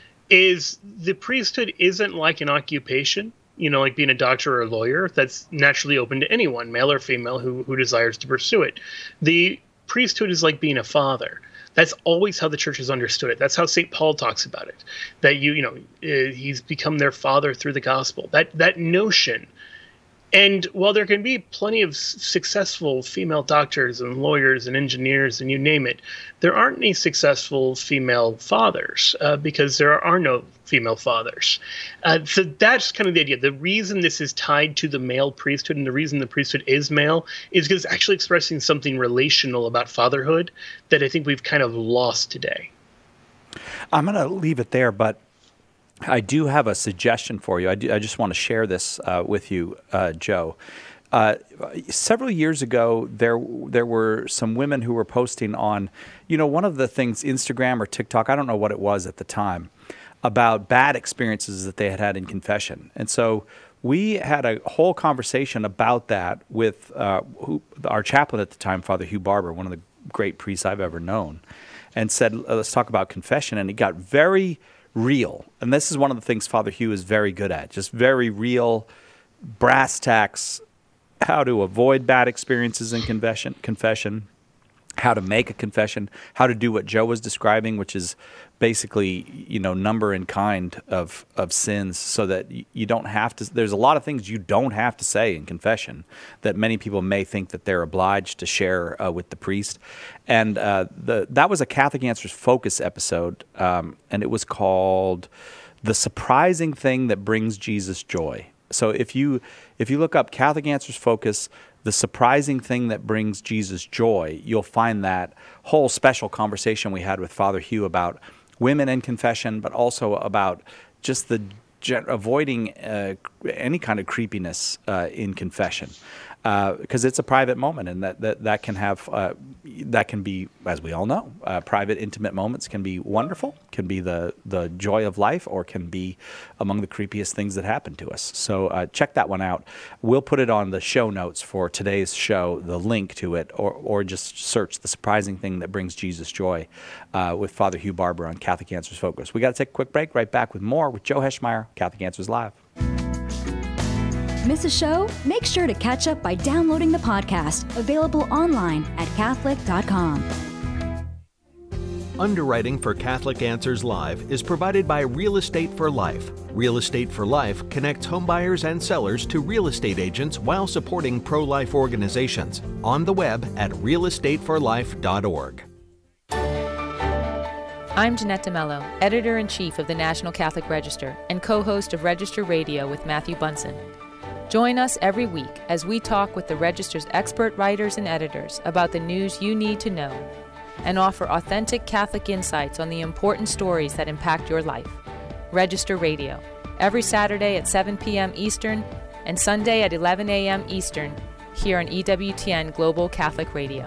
is the priesthood isn't like an occupation, you know, like being a doctor or a lawyer that's naturally open to anyone, male or female, who who desires to pursue it. The priesthood is like being a father. That's always how the church has understood it. That's how Saint Paul talks about it. That you you know uh, he's become their father through the gospel. That that notion. And while there can be plenty of successful female doctors and lawyers and engineers and you name it, there aren't any successful female fathers uh, because there are no female fathers. Uh, so that's kind of the idea. The reason this is tied to the male priesthood and the reason the priesthood is male is because it's actually expressing something relational about fatherhood that I think we've kind of lost today. I'm going to leave it there, but I do have a suggestion for you. I, do, I just want to share this uh, with you, uh, Joe. Uh, several years ago, there there were some women who were posting on, you know, one of the things, Instagram or TikTok, I don't know what it was at the time, about bad experiences that they had had in confession. And so we had a whole conversation about that with uh, who, our chaplain at the time, Father Hugh Barber, one of the great priests I've ever known, and said, let's talk about confession. And he got very real. And this is one of the things Father Hugh is very good at, just very real, brass tacks, how to avoid bad experiences in confession, confession, how to make a confession, how to do what Joe was describing, which is basically, you know, number and kind of, of sins so that you don't have to, there's a lot of things you don't have to say in confession that many people may think that they're obliged to share uh, with the priest. And uh, the that was a Catholic Answers Focus episode, um, and it was called The Surprising Thing That Brings Jesus Joy. So if you, if you look up Catholic Answers Focus, The Surprising Thing That Brings Jesus Joy, you'll find that whole special conversation we had with Father Hugh about women in confession, but also about just the avoiding uh, any kind of creepiness uh, in confession, because uh, it's a private moment, and that that, that can have uh, that can be, as we all know, uh, private, intimate moments can be wonderful, can be the the joy of life, or can be among the creepiest things that happen to us. So uh, check that one out. We'll put it on the show notes for today's show, the link to it, or or just search The Surprising Thing That Brings Jesus Joy uh, with Father Hugh Barber on Catholic Answers Focus. We got to take a quick break. Right back with more with Joe Heschmeyer, Catholic Answers Live. Miss a show? Make sure to catch up by downloading the podcast, available online at Catholic dot com. Underwriting for Catholic Answers Live is provided by Real Estate for Life. Real Estate for Life connects homebuyers and sellers to real estate agents while supporting pro-life organizations. On the web at real estate for life dot org. I'm Jeanette DeMello, Editor-in-Chief of the National Catholic Register and co-host of Register Radio with Matthew Bunson. Join us every week as we talk with the Register's expert writers and editors about the news you need to know and offer authentic Catholic insights on the important stories that impact your life. Register Radio, every Saturday at seven p.m. Eastern and Sunday at eleven a.m. Eastern, here on E W T N Global Catholic Radio.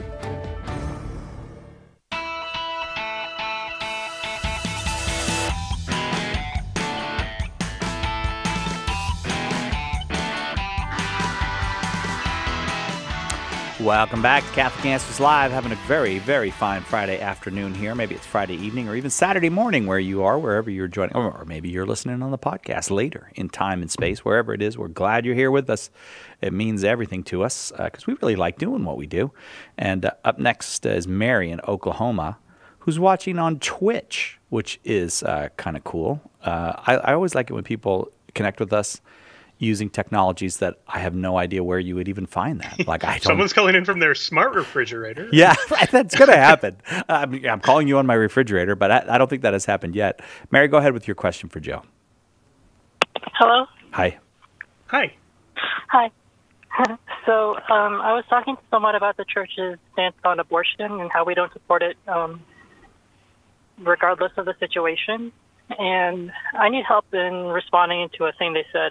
Welcome back to Catholic Answers Live. Having a very, very fine Friday afternoon here. Maybe it's Friday evening or even Saturday morning where you are, wherever you're joining. Or maybe you're listening on the podcast later in time and space, wherever it is. We're glad you're here with us. It means everything to us because uh, we really like doing what we do. And uh, up next uh, is Mary in Oklahoma, who's watching on Twitch, which is uh, kind of cool. Uh, I, I always like it when people connect with us using technologies that I have no idea where you would even find that. Like I don't. Someone's calling in from their smart refrigerator. Yeah, that's going to happen. I'm, I'm calling you on my refrigerator, but I, I don't think that has happened yet. Mary, go ahead with your question for Joe. Hello. Hi. Hi. Hi. So um, I was talking to someone about the church's stance on abortion and how we don't support it um, regardless of the situation. And I need help in responding to a thing they said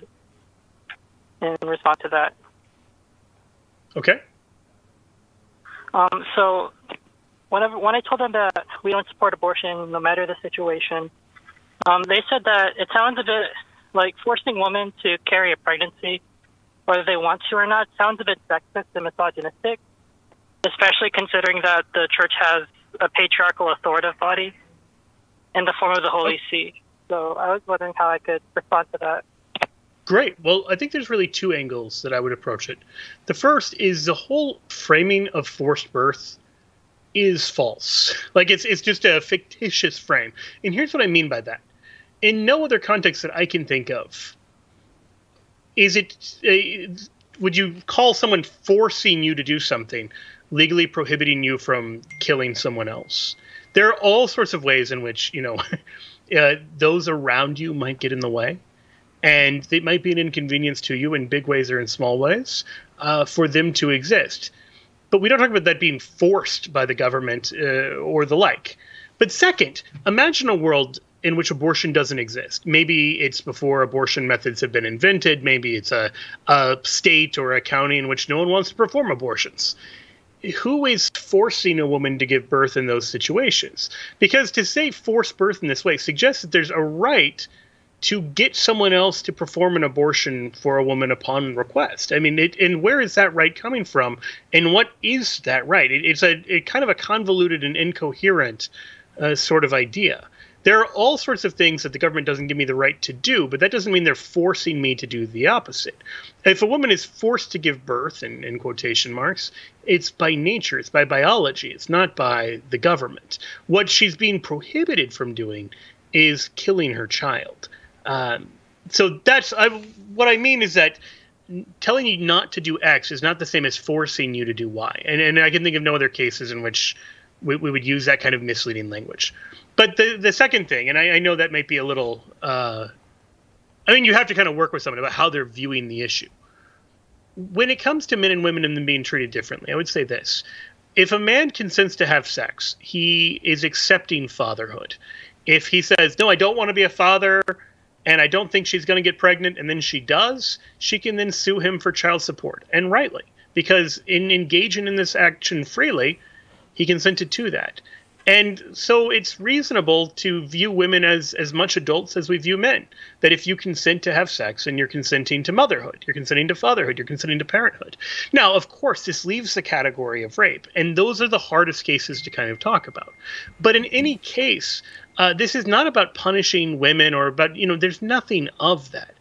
in response to that. Okay. Um, so whenever when I told them that we don't support abortion no matter the situation, um, they said that it sounds a bit like forcing women to carry a pregnancy, whether they want to or not, sounds a bit sexist and misogynistic, especially considering that the church has a patriarchal authoritative body in the form of the Holy See. So I was wondering how I could respond to that. Great. Well, I think there's really two angles that I would approach it. The first is the whole framing of forced birth is false. Like it's it's just a fictitious frame. And here's what I mean by that. In no other context that I can think of, is it uh, would you call someone forcing you to do something legally prohibiting you from killing someone else? There are all sorts of ways in which, you know, uh, those around you might get in the way. And it might be an inconvenience to you in big ways or in small ways uh, for them to exist. But we don't talk about that being forced by the government uh, or the like. But second, imagine a world in which abortion doesn't exist. Maybe it's before abortion methods have been invented. Maybe it's a, a state or a county in which no one wants to perform abortions. Who is forcing a woman to give birth in those situations? Because to say forced birth in this way suggests that there's a right to get someone else to perform an abortion for a woman upon request. I mean, it, and where is that right coming from? And what is that right? It, it's a it kind of a convoluted and incoherent uh, sort of idea. There are all sorts of things that the government doesn't give me the right to do, but that doesn't mean they're forcing me to do the opposite. If a woman is forced to give birth, in, in quotation marks, it's by nature, it's by biology, it's not by the government. What she's being prohibited from doing is killing her child. Um, so that's I, what I mean is that telling you not to do X is not the same as forcing you to do Y. And, and I can think of no other cases in which we, we would use that kind of misleading language. But the the second thing, and I, I know that might be a little, uh, I mean, you have to kind of work with someone about how they're viewing the issue. When it comes to men and women and them being treated differently, I would say this. If a man consents to have sex, he is accepting fatherhood. If he says, no, I don't want to be a father, and I don't think she's going to get pregnant, and then she does, she can then sue him for child support, and rightly, because in engaging in this action freely, he consented to that. And so it's reasonable to view women as, as much adults as we view men. That if you consent to have sex, and you're consenting to motherhood, you're consenting to fatherhood, you're consenting to parenthood. Now, of course, this leaves the category of rape, and those are the hardest cases to kind of talk about. But in any case, uh, this is not about punishing women or about, you know, there's nothing of that.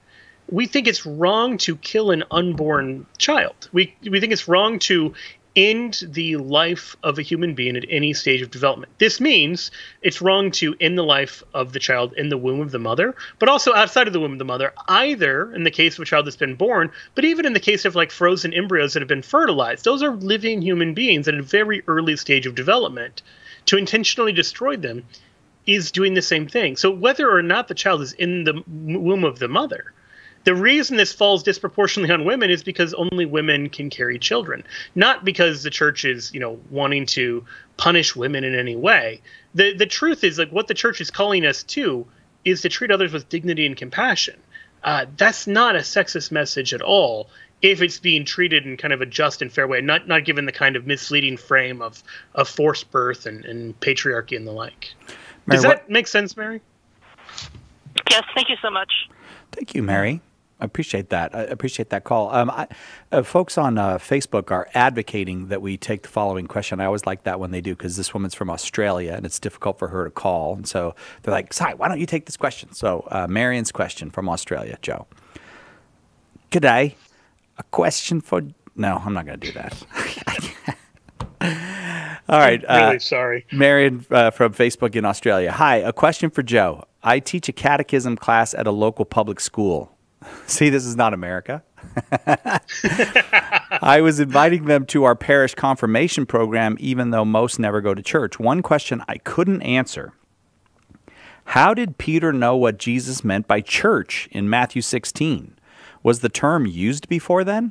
we think it's wrong to kill an unborn child. We we think it's wrong to end the life of a human being at any stage of development. This means it's wrong to end the life of the child in the womb of the mother, but also outside of the womb of the mother, either in the case of a child that's been born, but even in the case of like frozen embryos that have been fertilized. Those are living human beings at a very early stage of development. To intentionally destroy them is doing the same thing. So whether or not the child is in the womb of the mother, the reason this falls disproportionately on women is because only women can carry children, not because the church is, you know, wanting to punish women in any way. The the truth is, like, what the church is calling us to is to treat others with dignity and compassion. Uh, that's not a sexist message at all if it's being treated in kind of a just and fair way, not not given the kind of misleading frame of, of forced birth and, and patriarchy and the like. Mary, Does that what- make sense, Mary? Yes, thank you so much. Thank you, Mary. I appreciate that. I appreciate that call. Um, I, uh, folks on uh, Facebook are advocating that we take the following question. I always like that when they do, because this woman's from Australia and it's difficult for her to call. And so they're like, Si, why don't you take this question? So uh, Marion's question from Australia, Joe. G'day. A question for... No, I'm not going to do that. All right. I'm really uh, sorry. Marion uh, from Facebook in Australia. Hi, a question for Joe. I teach a catechism class at a local public school. See, this is not America. I was inviting them to our parish confirmation program, even though most never go to church. One question I couldn't answer. How did Peter know what Jesus meant by church in Matthew sixteen? Was the term used before then?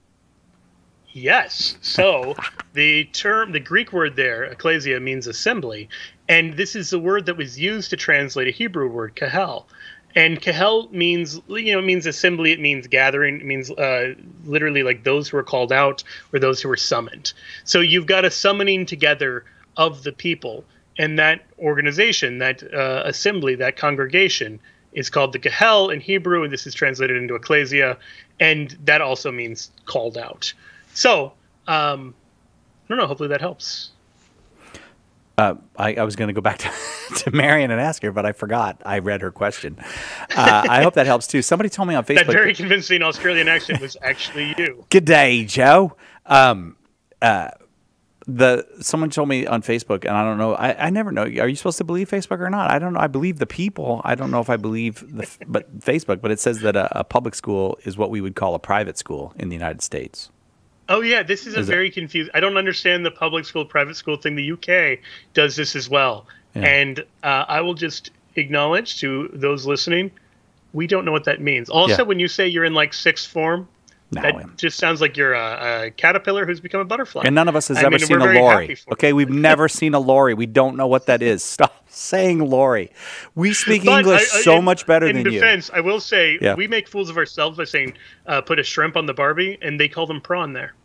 Yes. So the term, the Greek word there, ecclesia, means assembly. And this is the word that was used to translate a Hebrew word, kahal. And kahal means, you know, it means assembly. It means gathering. It means uh, literally like those who are called out or those who were summoned. So you've got a summoning together of the people. And that organization, that uh, assembly, that congregation is called the kahal in Hebrew. And this is translated into ecclesia. And that also means called out. So, um, I don't know. Hopefully that helps. Uh, I, I was going to go back to, to Marion and ask her, but I forgot. I read her question. Uh, I hope that helps too. Somebody told me on Facebook. That very convincing Australian accent was actually you. Good day, Joe. Um, uh, the someone told me on Facebook, and I don't know. I, I never know. Are you supposed to believe Facebook or not? I don't know. I believe the people. I don't know if I believe the but Facebook. But it says that a, a public school is what we would call a private school in the United States. Oh, yeah, this is, is a very confused... I don't understand the public school, private school thing. The U K does this as well. Yeah. And uh, I will just acknowledge to those listening, we don't know what that means. Also, yeah. when you say you're in, like, sixth form, no, that I'm... just sounds like you're a, a caterpillar who's become a butterfly. And none of us has I ever mean, seen a lorry. Okay, you. we've never seen a lorry. We don't know what that is. Stop saying lorry. We speak but English I, I, so in, much better in than defense, you. In defense, I will say, yeah. we make fools of ourselves by saying, uh, put a shrimp on the Barbie, and they call them prawn there.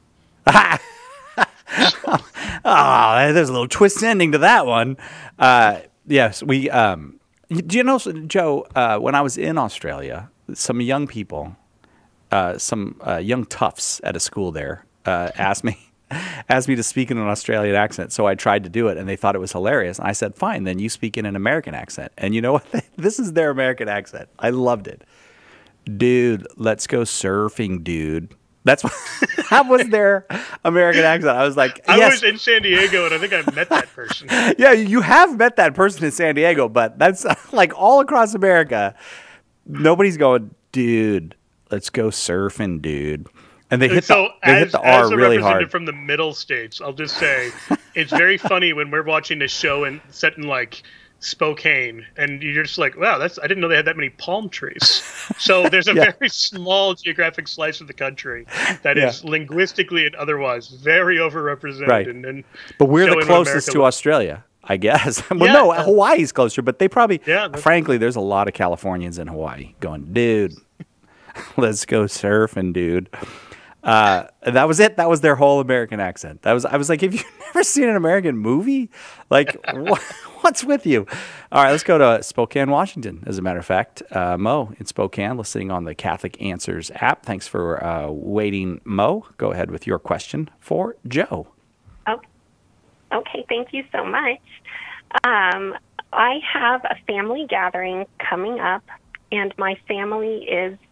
Oh, there's a little twist ending to that one. Uh, yes, we. Um, do you know, Joe? Uh, when I was in Australia, some young people, uh, some uh, young toughs at a school there, uh, asked me, asked me to speak in an Australian accent. So I tried to do it, and they thought it was hilarious. And I said, "Fine, then you speak in an American accent." And you know what? This is their American accent. I loved it, dude. Let's go surfing, dude. That's what, that was their American accent. I was like, yes. I was in San Diego, and I think I met that person. Yeah, you have met that person in San Diego, but that's like all across America. Nobody's going, dude, let's go surfing, dude. And they hit so the, they as, hit the R as a really representative hard. From the middle states, I'll just say it's very funny when we're watching a show and set in like Spokane, and you're just like, wow, that's I didn't know they had that many palm trees. So there's a yeah. very small geographic slice of the country that yeah. is linguistically and otherwise very overrepresented. Right. And, and but we're the closest to Australia, I guess. Well, yeah, no, uh, Hawaii's closer, but they probably, yeah, frankly, there's a lot of Californians in Hawaii going, dude, let's go surfing, dude. Uh, that was it. That was their whole American accent. That was. I was like, have you never seen an American movie? Like, what, what's with you? All right, let's go to Spokane, Washington. As a matter of fact, uh, Mo in Spokane, listening on the Catholic Answers app. Thanks for uh, waiting, Mo. Go ahead with your question for Joe. Oh, okay. Thank you so much. Um, I have a family gathering coming up, and my family is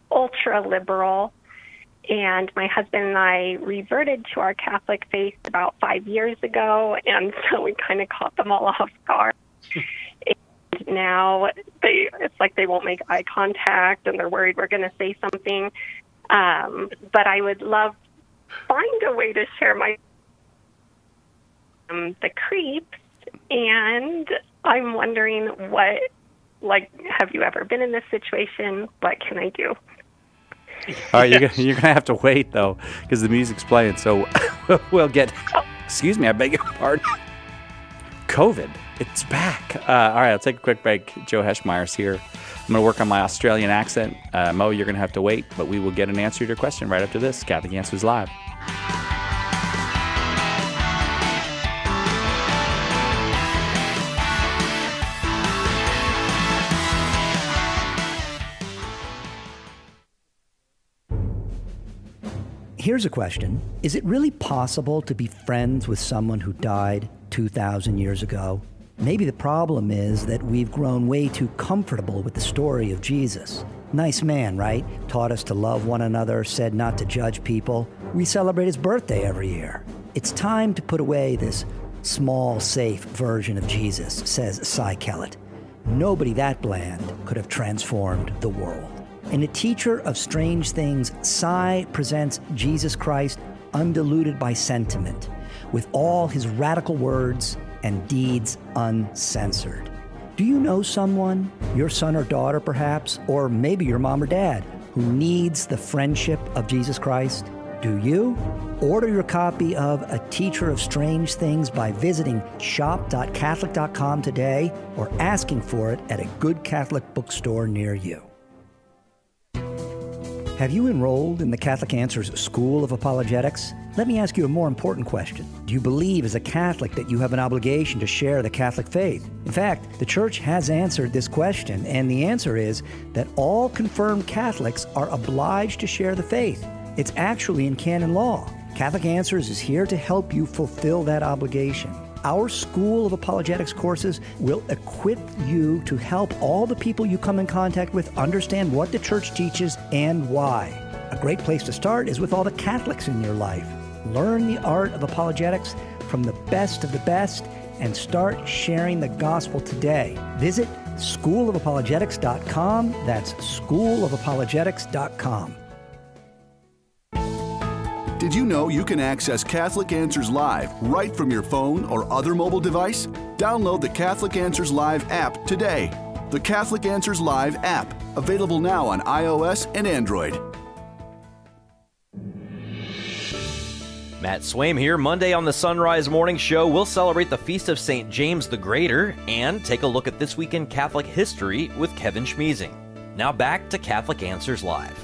ultra liberal. And my husband and I reverted to our Catholic faith about five years ago, and so we kind of caught them all off guard. And now they, it's like they won't make eye contact, and they're worried we're going to say something. Um, but I would love to find a way to share my um, the creeps, and I'm wondering what, like, have you ever been in this situation? What can I do? All right, yes. you're, gonna, you're gonna have to wait though, because the music's playing. So we'll get. Excuse me, I beg your pardon. COVID, it's back. Uh, all right, I'll take a quick break. Joe Heschmeyer's here. I'm gonna work on my Australian accent. Uh, Mo, you're gonna have to wait, but we will get an answer to your question right after this. Catholic Answers Live. Here's a question. Is it really possible to be friends with someone who died two thousand years ago? Maybe the problem is that we've grown way too comfortable with the story of Jesus. Nice man, right? Taught us to love one another, said not to judge people. We celebrate his birthday every year. It's time to put away this small, safe version of Jesus, says Cy Kellett. Nobody that bland could have transformed the world. In A Teacher of Strange Things, Cy presents Jesus Christ undiluted by sentiment, with all his radical words and deeds uncensored. Do you know someone, your son or daughter perhaps, or maybe your mom or dad, who needs the friendship of Jesus Christ? Do you? Order your copy of A Teacher of Strange Things by visiting shop dot catholic dot com today or asking for it at a good Catholic bookstore near you. Have you enrolled in the Catholic Answers School of Apologetics? Let me ask you a more important question. Do you believe as a Catholic that you have an obligation to share the Catholic faith? In fact, the Church has answered this question, and the answer is that all confirmed Catholics are obliged to share the faith. It's actually in canon law. Catholic Answers is here to help you fulfill that obligation. Our School of Apologetics courses will equip you to help all the people you come in contact with understand what the Church teaches and why. A great place to start is with all the Catholics in your life. Learn the art of apologetics from the best of the best and start sharing the gospel today. Visit school of apologetics dot com. That's school of apologetics dot com. Did you know you can access Catholic Answers Live right from your phone or other mobile device? Download the Catholic Answers Live app today. The Catholic Answers Live app, available now on iOS and Android. Matt Swaim here. Monday on the Sunrise Morning Show, we'll celebrate the Feast of Saint James the Greater and take a look at this week in Catholic history with Kevin Schmeezing. Now back to Catholic Answers Live.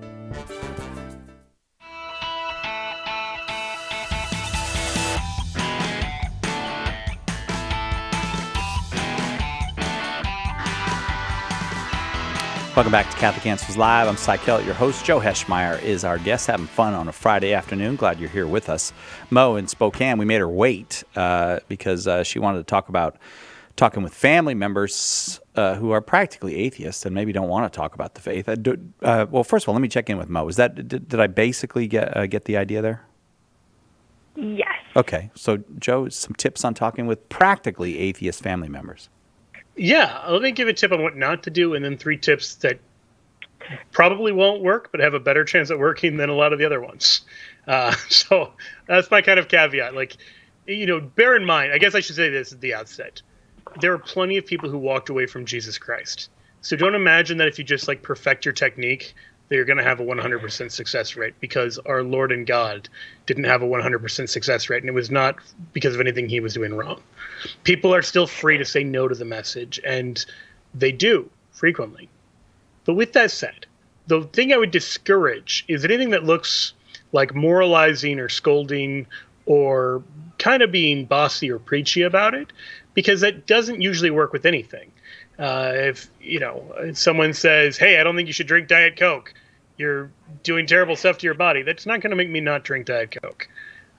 Welcome back to Catholic Answers Live. I'm Cy Kellett, your host. Joe Heschmeyer is our guest, having fun on a Friday afternoon. Glad you're here with us. Mo in Spokane, we made her wait uh, because uh, she wanted to talk about talking with family members uh, who are practically atheists and maybe don't want to talk about the faith. Uh, do, uh, well, first of all, let me check in with Mo. Is that did, did I basically get uh, get the idea there? Yes. Okay. So, Joe, some tips on talking with practically atheist family members. Yeah, let me give a tip on what not to do, and then three tips that probably won't work, but have a better chance at working than a lot of the other ones. Uh, so that's my kind of caveat. Like, you know, bear in mind, I guess I should say this at the outset. There are plenty of people who walked away from Jesus Christ. So don't imagine that if you just like perfect your technique, that you're going to have a one hundred percent success rate, because our Lord and God didn't have a one hundred percent success rate, and it was not because of anything he was doing wrong. People are still free to say no to the message, and they do frequently. But with that said, the thing I would discourage is anything that looks like moralizing or scolding or kind of being bossy or preachy about it, because that doesn't usually work with anything. Uh, if, you know, someone says, hey, I don't think you should drink Diet Coke, you're doing terrible stuff to your body, that's not going to make me not drink Diet Coke.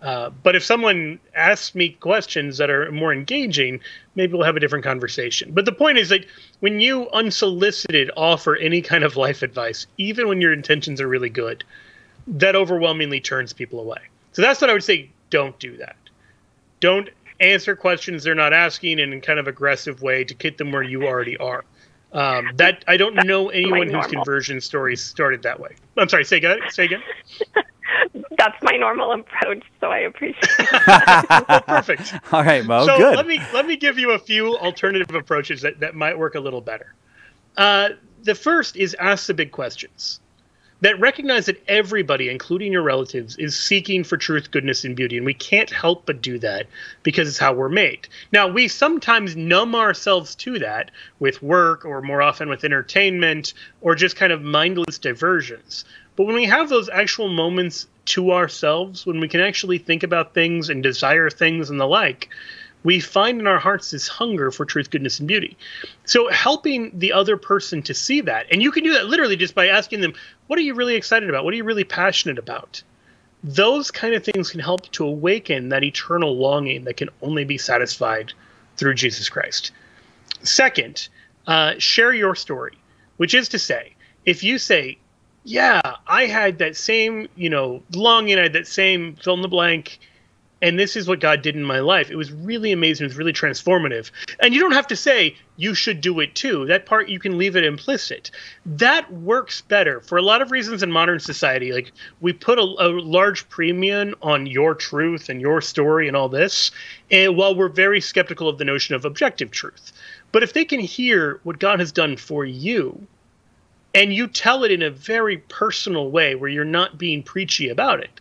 Uh, but if someone asks me questions that are more engaging, maybe we'll have a different conversation. But the point is that when you unsolicited offer any kind of life advice, even when your intentions are really good, that overwhelmingly turns people away. So that's what I would say. Don't do that. Don't answer questions they're not asking in a kind of aggressive way to get them where you already are. Um, that I don't know anyone whose conversion story started that way. I'm sorry, say again. Say again. That's my normal approach, so I appreciate it. Well, perfect. All right, Mo, so good. let me let me give you a few alternative approaches that, that might work a little better. Uh, the first is ask the big questions. That recognize that everybody, including your relatives, is seeking for truth, goodness, and beauty. And we can't help but do that because it's how we're made. Now, we sometimes numb ourselves to that with work or more often with entertainment or just kind of mindless diversions. But when we have those actual moments to ourselves, when we can actually think about things and desire things and the like, we find in our hearts this hunger for truth, goodness, and beauty. So helping the other person to see that, and you can do that literally just by asking them, what are you really excited about? What are you really passionate about? Those kind of things can help to awaken that eternal longing that can only be satisfied through Jesus Christ. Second, uh, share your story, which is to say, if you say, yeah, I had that same, you know, longing, I had that same fill in the blank, and this is what God did in my life. It was really amazing. It was really transformative. And you don't have to say, you should do it too. That part, you can leave it implicit. That works better for a lot of reasons in modern society. Like, we put a, a large premium on your truth and your story and all this, and while we're very skeptical of the notion of objective truth. But if they can hear what God has done for you, and you tell it in a very personal way where you're not being preachy about it,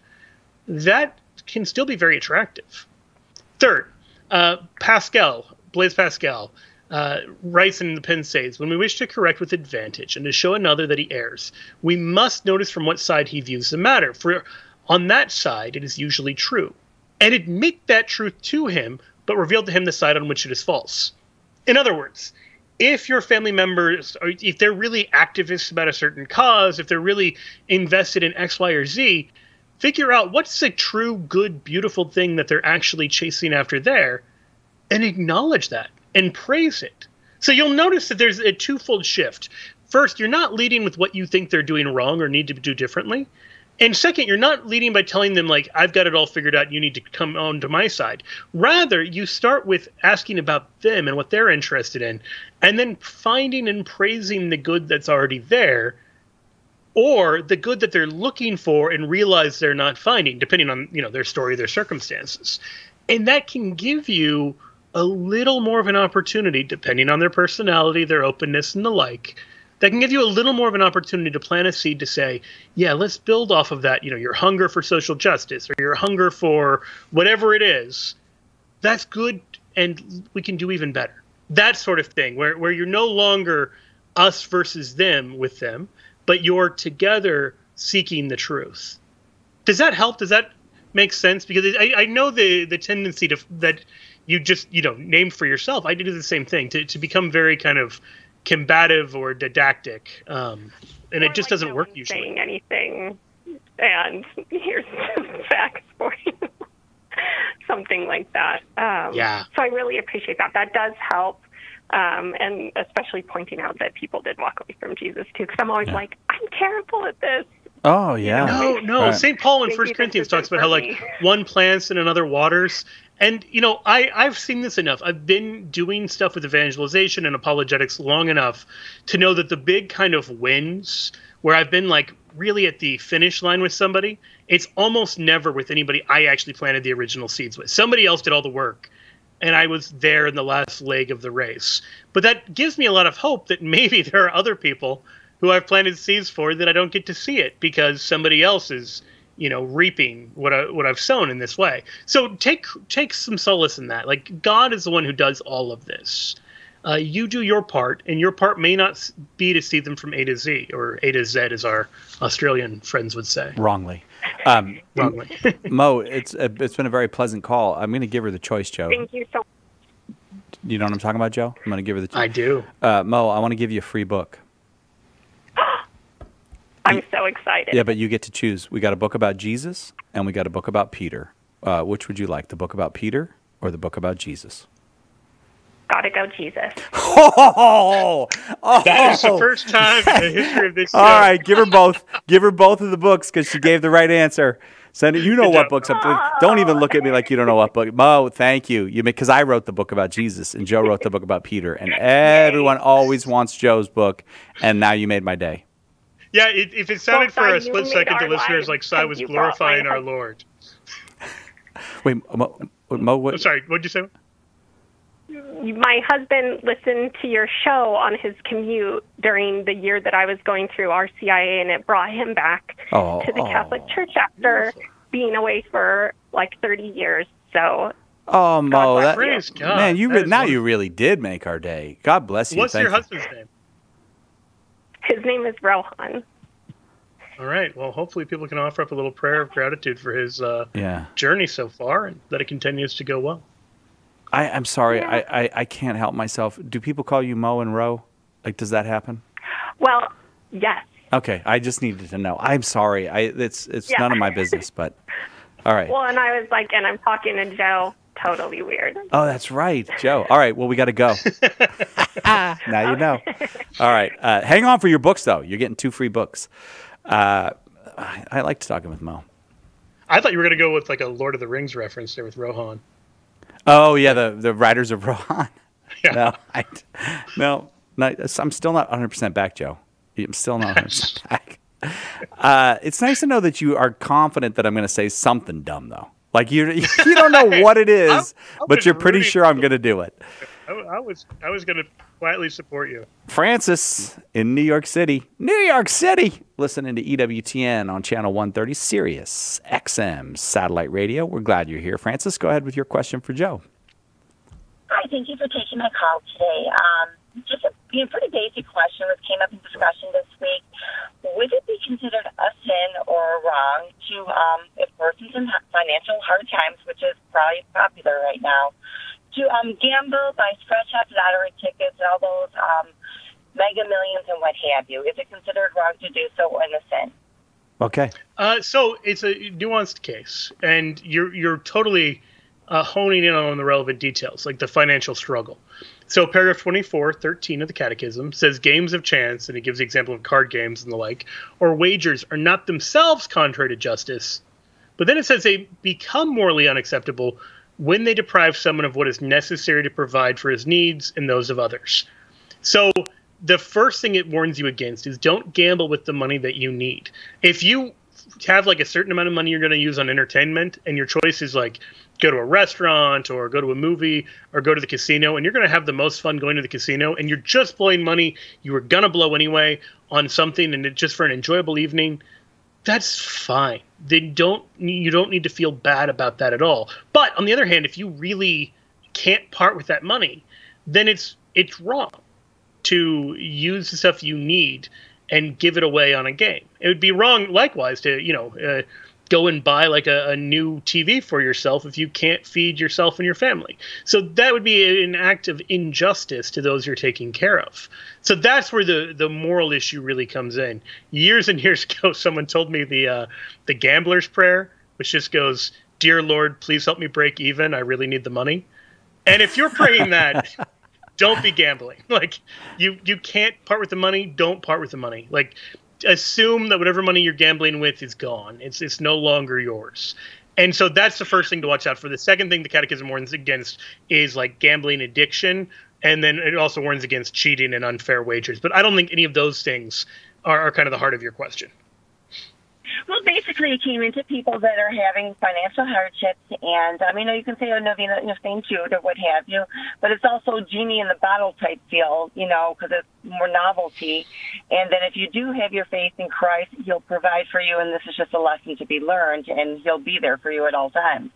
that can still be very attractive. Third, uh, Pascal, Blaise Pascal, uh, writes in the Pen says, when we wish to correct with advantage and to show another that he errs, we must notice from what side he views the matter, for on that side it is usually true, and admit that truth to him, but reveal to him the side on which it is false. In other words, if your family members, or if they're really activists about a certain cause, if they're really invested in X, Y, or Z, figure out what's the true, good, beautiful thing that they're actually chasing after there, and acknowledge that and praise it. So you'll notice that there's a twofold shift. First, you're not leading with what you think they're doing wrong or need to do differently. And second, you're not leading by telling them, like, I've got it all figured out, you need to come on to my side. Rather, you start with asking about them and what they're interested in, and then finding and praising the good that's already there, or the good that they're looking for and realize they're not finding, depending on, you know, their story, their circumstances. And that can give you a little more of an opportunity, depending on their personality, their openness, and the like, that can give you a little more of an opportunity to plant a seed to say, yeah, let's build off of that, you know, your hunger for social justice or your hunger for whatever it is. That's good, and we can do even better. That sort of thing, where, where you're no longer us versus them with them, but you're together seeking the truth. Does that help? Does that make sense? Because I, I know the the tendency to that you just, you know, name for yourself. I do the same thing, to, to become very kind of combative or didactic, um, and or it just like doesn't no work one's usually. Saying anything, and here's some facts for you, something like that. Um, yeah. So I really appreciate that. That does help. Um, and especially pointing out that people did walk away from Jesus too, because I'm always yeah. like, I'm terrible at this. Oh yeah. No, no. Right. Saint Paul in First Corinthians talks about how, like, one plants and another waters. And, you know, I, I've seen this enough. I've been doing stuff with evangelization and apologetics long enough to know that the big kind of wins, where I've been, like, really at the finish line with somebody, it's almost never with anybody I actually planted the original seeds with. Somebody else did all the work, and I was there in the last leg of the race. But that gives me a lot of hope that maybe there are other people who I've planted seeds for that I don't get to see it because somebody else is, you know, reaping what I, what I've sown in this way. So take take some solace in that. Like, God is the one who does all of this. Uh, you do your part, and your part may not be to see them from A to Z, or A to Z, as our Australian friends would say. Wrongly. Um, Wrongly. Mo, it's a, it's been a very pleasant call. I'm going to give her the choice, Joe. Thank you so much. You know what I'm talking about, Joe? I'm going to give her the choice. I do. Uh, Mo, I want to give you a free book. I'm so excited. Yeah, but you get to choose. We got a book about Jesus, and we got a book about Peter. Uh, which would you like, the book about Peter or the book about Jesus? Gotta go, Jesus. Oh, oh, that is the first time in the history of this show. All right, give her both. Give her both of the books because she gave the right answer. Send it. You know what books I'm. Don't even look at me like you don't know what book. Mo, thank you. You because I wrote the book about Jesus and Joe wrote the book about Peter, and everyone always wants Joe's book, and now you made my day. Yeah, it, if it sounded Well, for a Si, you split made second to our listeners lives like Si because was you brought glorifying my our husband. Lord. Wait, Mo, Mo what? I'm sorry, what did you say? My husband listened to your show on his commute during the year that I was going through R C I A, and it brought him back Oh, to the oh. Catholic Church after being away for like thirty years. So, Oh, Mo, that, Praise God. man, you That re- is now wonderful. you really did make our day. God bless you. What's Thank your you. husband's name? his name is Rohan. All right. Well, hopefully people can offer up a little prayer of gratitude for his uh, Yeah. journey so far, and that it continues to go well. I, I'm sorry, I, I, I can't help myself. Do people call you Mo and Ro? Like, does that happen? Well, yes. Okay, I just needed to know. I'm sorry. I it's it's Yeah. none of my business, but all right. Well, and I was like, and I'm talking to Joe. Totally weird. Oh, that's right, Joe. All right, well, we got to go. Now you know. All right, uh, hang on for your books though. You're getting two free books. Uh, I, I liked talking with Mo. I thought you were going to go with like a Lord of the Rings reference there with Rohan. Oh yeah, the the Riders of Rohan. Yeah. No, I, no, no, I'm still not one hundred percent back, Joe. I'm still not one hundred percent back. Uh, it's nice to know that you are confident that I'm going to say something dumb, though. Like you, you don't know what it is, I- I but was you're pretty rooting sure I'm going to do it. I, I was I was going to quietly support you. Francis in New York City, New York City, listening to E W T N on channel one thirty, Sirius X M satellite radio. We're glad you're here, Francis. Go ahead with your question for Joe. Hi, thank you for taking my call today. Um, just a you know, pretty basic question that came up in discussion this week. Would it be considered a sin or wrong to, um, if a person's in financial hard times, which is probably popular right now, to um, gamble, buy scratch-off lottery tickets, and all those um, mega millions and what have you? Is it considered wrong to do so or in a sin? Okay. Uh, so it's a nuanced case, and you're you're totally uh, honing in on the relevant details, like the financial struggle. So paragraph twenty-four, thirteen of the Catechism says games of chance, and it gives the example of card games and the like, or wagers are not themselves contrary to justice, but then it says they become morally unacceptable when they deprive someone of what is necessary to provide for his needs and those of others. So the first thing it warns you against is don't gamble with the money that you need. If you have like a certain amount of money you're going to use on entertainment, and your choice is like go to a restaurant or go to a movie or go to the casino, and you're going to have the most fun going to the casino, and you're just blowing money you were going to blow anyway on something, and it just for an enjoyable evening, that's fine. They don't you don't need to feel bad about that at all. But on the other hand, if you really can't part with that money, then it's it's wrong to use the stuff you need and give it away on a game. It would be wrong likewise to, you know, uh, go and buy like a, a new T V for yourself if you can't feed yourself and your family. So that would be an act of injustice to those you're taking care of. So that's where the, the moral issue really comes in. Years and years ago, someone told me the uh, the gambler's prayer, which just goes, "Dear Lord, please help me break even. I really need the money." And if you're praying that, don't be gambling. Like you, you can't part with the money. Don't part with the money. Like assume that whatever money you're gambling with is gone. It's it's no longer yours. And so that's the first thing to watch out for. The second thing the Catechism warns against is like gambling addiction. And then it also warns against cheating and unfair wagers. But I don't think any of those things are, are kind of the heart of your question. Well, basically, it came into people that are having financial hardships, and I mean, you can say a novena, you know, Saint Jude or what have you, but it's also genie in the bottle type feel, you know, because it's more novelty. And then if you do have your faith in Christ, He'll provide for you, and this is just a lesson to be learned, and He'll be there for you at all times.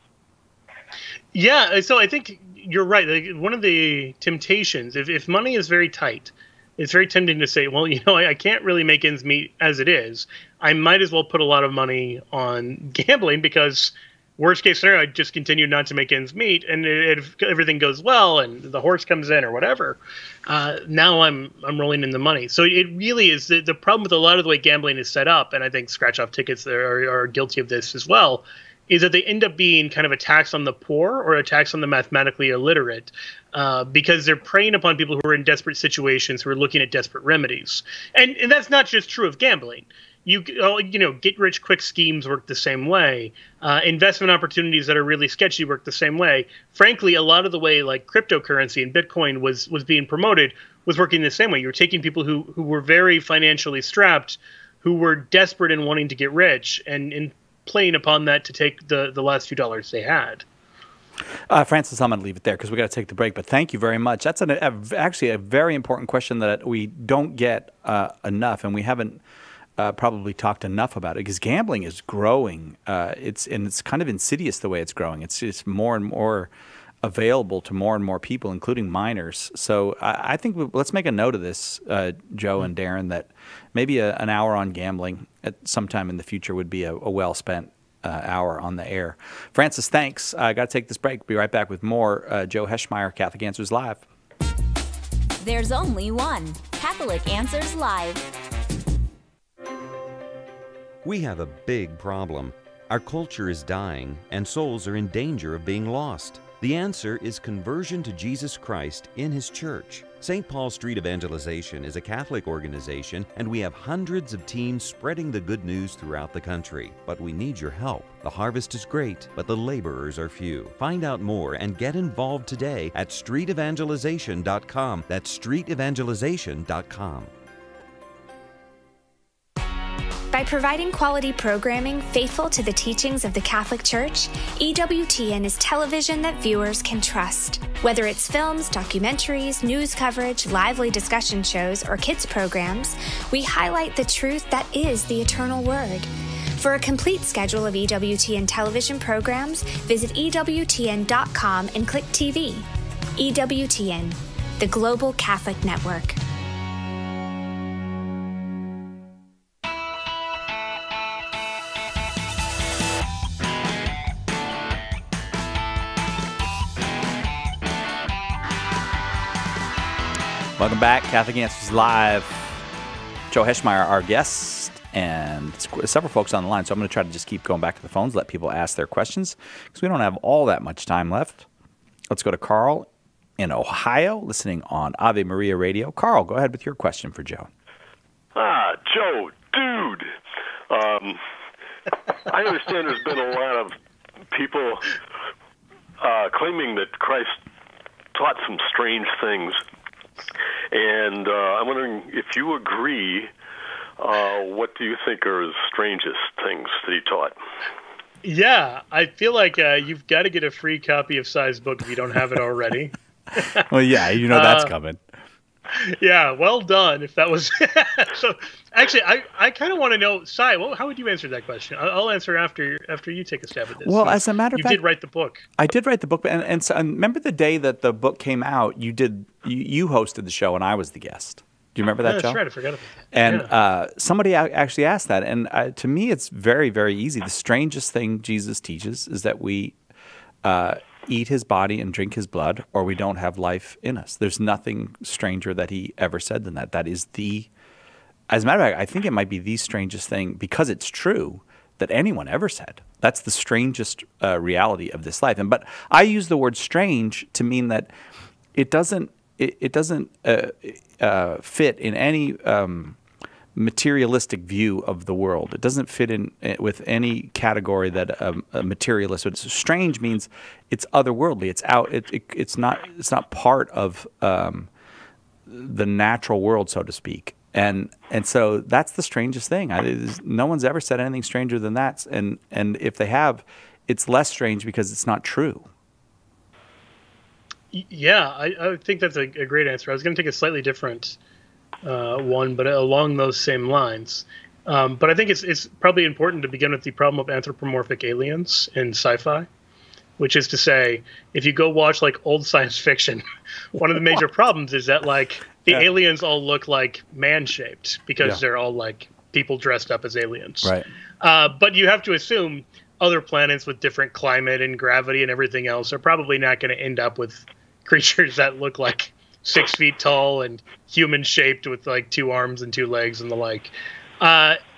Yeah, so I think you're right. Like, one of the temptations, if, if money is very tight, it's very tempting to say, well, you know, I, I can't really make ends meet as it is. I might as well put a lot of money on gambling because worst case scenario, I just continue not to make ends meet. And if everything goes well and the horse comes in or whatever, uh, now I'm I'm rolling in the money. So it really is the, the problem with a lot of the way gambling is set up, and I think scratch-off tickets are, are guilty of this as well, is that they end up being kind of a tax on the poor or a tax on the mathematically illiterate, uh, because they're preying upon people who are in desperate situations, who are looking at desperate remedies. And and that's not just true of gambling. You you know, get-rich-quick schemes work the same way. Uh, investment opportunities that are really sketchy work the same way. Frankly, a lot of the way like cryptocurrency and Bitcoin was was being promoted was working the same way. You were taking people who who were very financially strapped, who were desperate and wanting to get rich, and and playing upon that to take the, the last few dollars they had. Uh, Francis, I'm going to leave it there because we got to take the break. But thank you very much. That's an, a, actually a very important question that we don't get uh, enough, and we haven't uh, probably talked enough about it, because gambling is growing. Uh, it's and it's kind of insidious the way it's growing. It's just more and more available to more and more people, including minors. So I, I think we, let's make a note of this, uh, Joe and Darren, that maybe a, an hour on gambling at some time in the future would be a, a well-spent uh, hour on the air. Francis, thanks. I got to take this break. Be right back with more. Uh, Joe Heschmeyer, Catholic Answers Live. There's only one Catholic Answers Live. We have a big problem. Our culture is dying, and souls are in danger of being lost. The answer is conversion to Jesus Christ in His church. Saint Paul Street Evangelization is a Catholic organization, and we have hundreds of teams spreading the good news throughout the country. But we need your help. The harvest is great, but the laborers are few. Find out more and get involved today at street evangelization dot com. That's street evangelization dot com. By providing quality programming faithful to the teachings of the Catholic Church, E W T N is television that viewers can trust. Whether it's films, documentaries, news coverage, lively discussion shows, or kids programs, we highlight the truth that is the eternal Word. For a complete schedule of E W T N television programs, visit E W T N dot com and click T V. E W T N, the Global Catholic Network. Welcome back, Catholic Answers Live. Joe Heschmeyer, our guest, and several folks on the line. So I'm going to try to just keep going back to the phones, let people ask their questions, because we don't have all that much time left. Let's go to Carl in Ohio, listening on Ave Maria Radio. Carl, go ahead with your question for Joe. Ah, Joe, dude. Um, I understand there's been a lot of people uh, claiming that Christ taught some strange things. And uh, I'm wondering if you agree, uh, what do you think are the strangest things that he taught? Yeah, I feel like uh, you've got to get a free copy of Sai's book if you don't have it already. Well, yeah, you know that's uh, coming. Yeah, well done. If that was so, actually, I, I kind of want to know, Sai, well, how would you answer that question? I'll, I'll answer after after you take a stab at this. Well, so as a matter of you fact, you did write the book. I did write the book, and and, so, and remember the day that the book came out, you did you, you hosted the show, and I was the guest. Do you remember that, yeah, Joe? That's right. I forgot about that. And yeah. uh, somebody actually asked that, and uh, to me, it's very, very easy. The strangest thing Jesus teaches is that we uh, eat His body and drink His blood, or we don't have life in us. There's nothing stranger that He ever said than that. That is the, as a matter of fact, I think it might be the strangest thing, because it's true, that anyone ever said. That's the strangest uh, reality of this life. And but I use the word strange to mean that it doesn't it, it doesn't uh, uh, fit in any um, materialistic view of the world. It doesn't fit in with any category that um, a materialist would. Strange means it's otherworldly. It's out. It, it, it's not. It's not part of um, the natural world, so to speak. And and so that's the strangest thing. I, no one's ever said anything stranger than that. And and if they have, it's less strange because it's not true. Yeah, I, I think that's a, a great answer. I was going to take a slightly different uh, one, but along those same lines. Um, but I think it's it's probably important to begin with the problem of anthropomorphic aliens in sci-fi, which is to say, if you go watch like old science fiction, one of the major problems is that like the yeah. aliens all look like man-shaped because yeah. they're all like people dressed up as aliens. Right. Uh, but you have to assume other planets with different climate and gravity and everything else are probably not going to end up with creatures that look like six feet tall and human-shaped with like two arms and two legs and the like. Uh,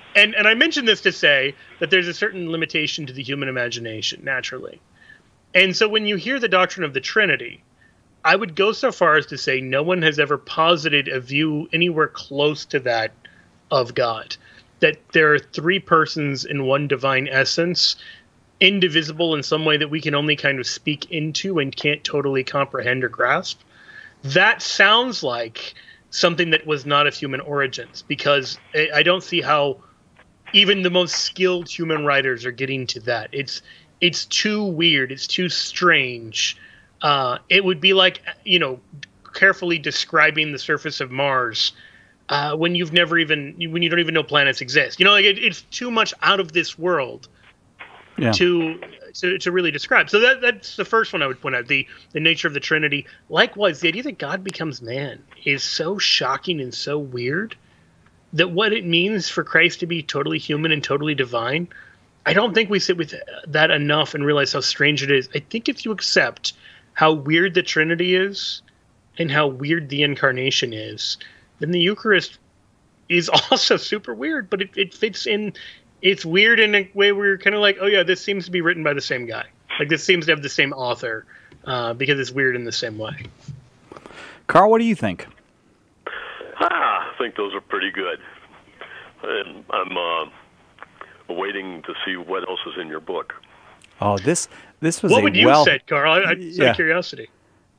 And and I mention this to say that there's a certain limitation to the human imagination, naturally. And so when you hear the doctrine of the Trinity, I would go so far as to say no one has ever posited a view anywhere close to that of God. That there are three persons in one divine essence, indivisible in some way that we can only kind of speak into and can't totally comprehend or grasp. That sounds like something that was not of human origins, because I don't see how even the most skilled human writers are getting to that. It's it's too weird. It's too strange. Uh, it would be like, you know, carefully describing the surface of Mars uh, when you've never even, when you don't even know planets exist. You know, like it, it's too much out of this world yeah. to, to to really describe. So that that's the first one I would point out, the, the nature of the Trinity. Likewise, the idea that God becomes man is so shocking and so weird that what it means for Christ to be totally human and totally divine, I don't think we sit with that enough and realize how strange it is. I think if you accept how weird the Trinity is and how weird the Incarnation is, then the Eucharist is also super weird, but it, it fits in. It's weird in a way where you're kind of like, oh yeah, this seems to be written by the same guy. Like this seems to have the same author uh, because it's weird in the same way. Carl, what do you think? Ah, I think those are pretty good. And I'm uh, waiting to see what else is in your book. Oh, this this was what a would you well, say, Carl? I, I, yeah. Out of curiosity.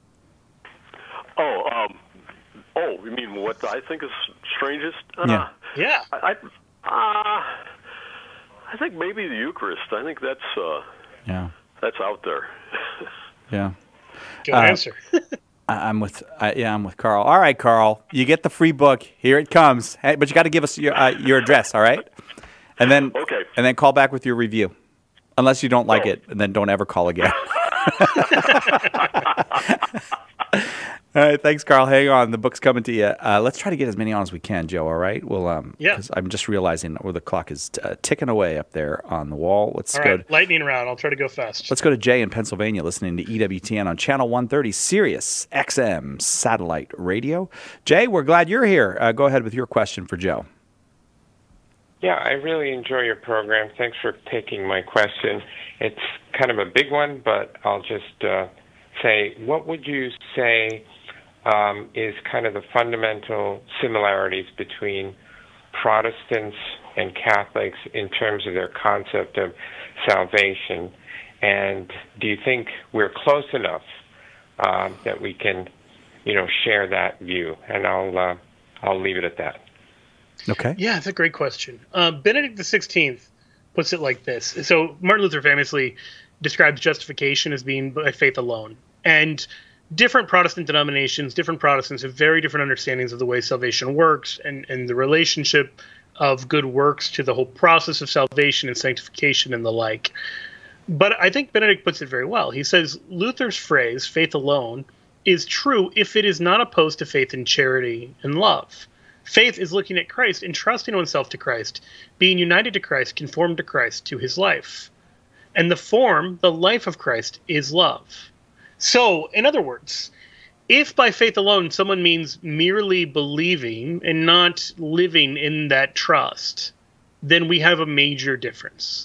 Oh, um, oh, you mean what I think is strangest? Uh, yeah. Yeah. I, I, uh, I think maybe the Eucharist. I think that's uh, yeah, that's out there. yeah. Good uh, answer. I, I'm with I, yeah, I'm with Carl. All right, Carl, you get the free book. Here it comes. Hey, but you got to give us your uh, your address, all right? And then okay. And then call back with your review, unless you don't like oh. it, and then don't ever call again. All right, thanks, Carl. Hang on, the book's coming to you. Uh, let's try to get as many on as we can, Joe. All right, well, um, yeah. Because I'm just realizing where the clock is t- uh, ticking away up there on the wall. Let's all go. Right, to, lightning round. I'll try to go fast. Let's go to Jay in Pennsylvania, listening to E W T N on Channel one thirty, Sirius X M satellite radio. Jay, we're glad you're here. Uh, go ahead with your question for Joe. Yeah, I really enjoy your program. Thanks for taking my question. It's kind of a big one, but I'll just uh, say, what would you say um, is kind of the fundamental similarities between Protestants and Catholics in terms of their concept of salvation? And do you think we're close enough uh, that we can, you know, share that view? And I'll uh, I'll leave it at that. Okay. Yeah, that's a great question. Uh, Benedict the sixteenth puts it like this. So Martin Luther famously describes justification as being by faith alone. And different Protestant denominations, different Protestants have very different understandings of the way salvation works and, and the relationship of good works to the whole process of salvation and sanctification and the like. But I think Benedict puts it very well. He says Luther's phrase, faith alone, is true if it is not opposed to faith in charity and love. Faith is looking at Christ, entrusting oneself to Christ, being united to Christ, conformed to Christ, to his life. And the form, the life of Christ, is love. So, in other words, if by faith alone someone means merely believing and not living in that trust, then we have a major difference.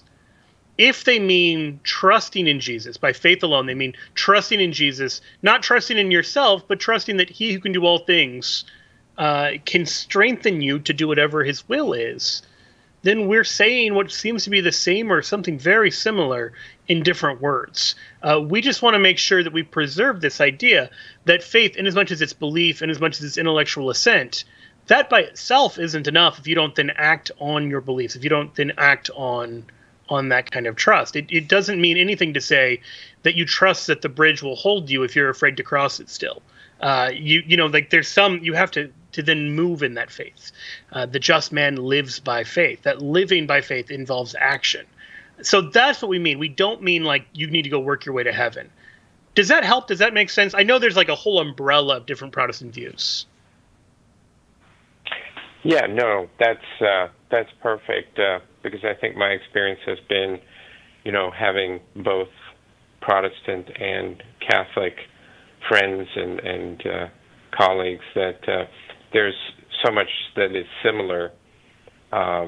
If they mean trusting in Jesus, by faith alone, they mean trusting in Jesus, not trusting in yourself, but trusting that he who can do all things uh, can strengthen you to do whatever his will is, then we're saying what seems to be the same or something very similar in different words. Uh, we just want to make sure that we preserve this idea that faith, in as much as it's belief and as much as it's intellectual assent, that by itself isn't enough if you don't then act on your beliefs, if you don't then act on on that kind of trust. It, it doesn't mean anything to say that you trust that the bridge will hold you if you're afraid to cross it still. Uh, you you know, like there's some, you have to, to then move in that faith. Uh, the just man lives by faith. That living by faith involves action. So that's what we mean. We don't mean like you need to go work your way to heaven. Does that help? Does that make sense? I know there's like a whole umbrella of different Protestant views. Yeah, no, that's uh, that's perfect uh, because I think my experience has been, you know, having both Protestant and Catholic friends and, and uh, colleagues that uh, there's so much that is similar, um,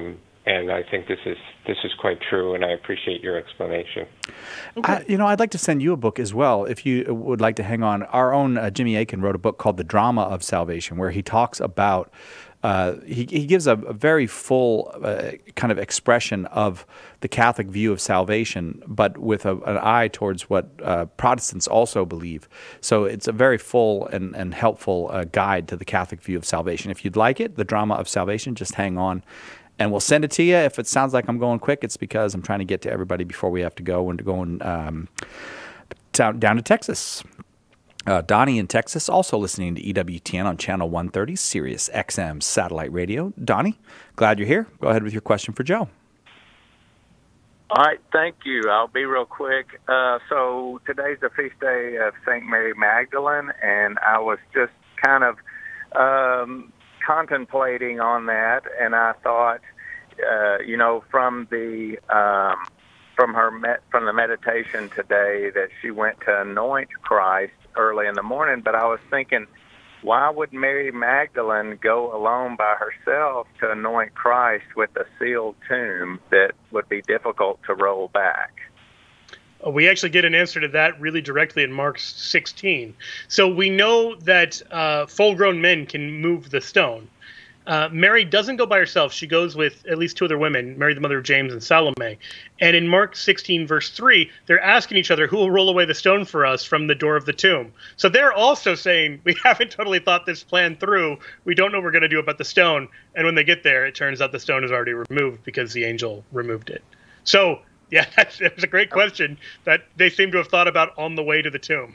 and I think this is this is quite true, and I appreciate your explanation. I, you know, I'd like to send you a book as well, if you would like to hang on. Our own uh, Jimmy Akin wrote a book called The Drama of Salvation, where he talks about, uh, he, he gives a, a very full uh, kind of expression of the Catholic view of salvation, but with a, an eye towards what uh, Protestants also believe. So it's a very full and, and helpful uh, guide to the Catholic view of salvation. If you'd like it, The Drama of Salvation, just hang on. And we'll send it to you. If it sounds like I'm going quick, it's because I'm trying to get to everybody before we have to go and going um, down, down to Texas. Uh, Donnie in Texas, also listening to E W T N on Channel one thirty, Sirius X M Satellite Radio. Donnie, glad you're here. Go ahead with your question for Joe. All right, thank you. I'll be real quick. Uh, so today's the feast day of Saint Mary Magdalene, and I was just kind of um, contemplating on that, and I thought, uh, you know, from the um, from her met, from the meditation today that she went to anoint Christ early in the morning, but I was thinking, why would Mary Magdalene go alone by herself to anoint Christ with a sealed tomb that would be difficult to roll back? We actually get an answer to that really directly in Mark sixteen. So we know that uh, full-grown men can move the stone. Uh, Mary doesn't go by herself. She goes with at least two other women, Mary the mother of James and Salome. And in Mark sixteen, verse three, they're asking each other, who will roll away the stone for us from the door of the tomb? So they're also saying, we haven't totally thought this plan through. We don't know what we're going to do about the stone. And when they get there, it turns out the stone is already removed because the angel removed it. So, yeah, that's, that's a great question that they seem to have thought about on the way to the tomb.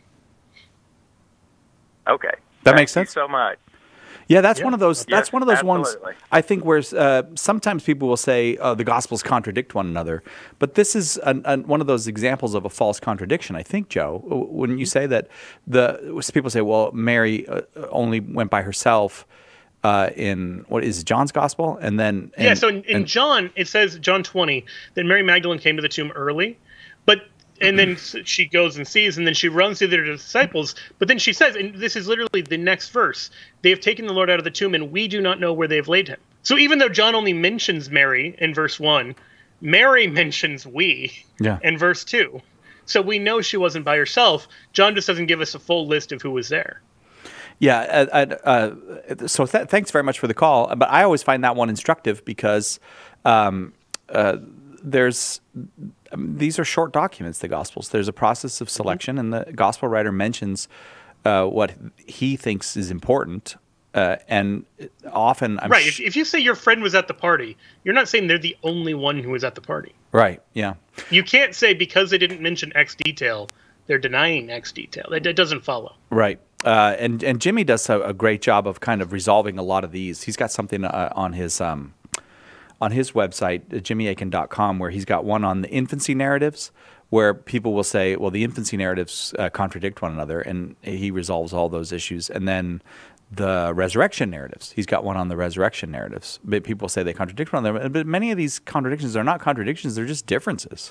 Okay. That Thank makes sense. you so much. Yeah, that's Yeah. one of those. That's Yes, one of those absolutely. ones. I think where uh, sometimes people will say uh, the Gospels contradict one another, but this is an, an, one of those examples of a false contradiction. I think, Joe, wouldn't you say that the people say, well, Mary uh, only went by herself uh, in what is John's Gospel, and then and, yeah. So in, in and, John, it says John twenty that Mary Magdalene came to the tomb early, but. And then she goes and sees, and then she runs to their disciples. But then she says, and this is literally the next verse, they have taken the Lord out of the tomb, and we do not know where they have laid him. So even though John only mentions Mary in verse one, Mary mentions we yeah. in verse two. So we know she wasn't by herself. John just doesn't give us a full list of who was there. Yeah. Uh, uh, so th thanks very much for the call. But I always find that one instructive because um, uh, there's... these are short documents, the Gospels. There's a process of selection, and the Gospel writer mentions uh, what he thinks is important. Uh, and often, I'm right. If, if you say your friend was at the party, you're not saying they're the only one who was at the party. Right. Yeah. You can't say because they didn't mention X detail, they're denying X detail. That, that doesn't follow. Right. Uh, and and Jimmy does a, a great job of kind of resolving a lot of these. He's got something uh, on his. Um, on his website, jimmy akin dot com, where he's got one on the infancy narratives, where people will say, well, the infancy narratives uh, contradict one another, and he resolves all those issues. And then the resurrection narratives, he's got one on the resurrection narratives. But people say they contradict one another, but many of these contradictions are not contradictions, they're just differences.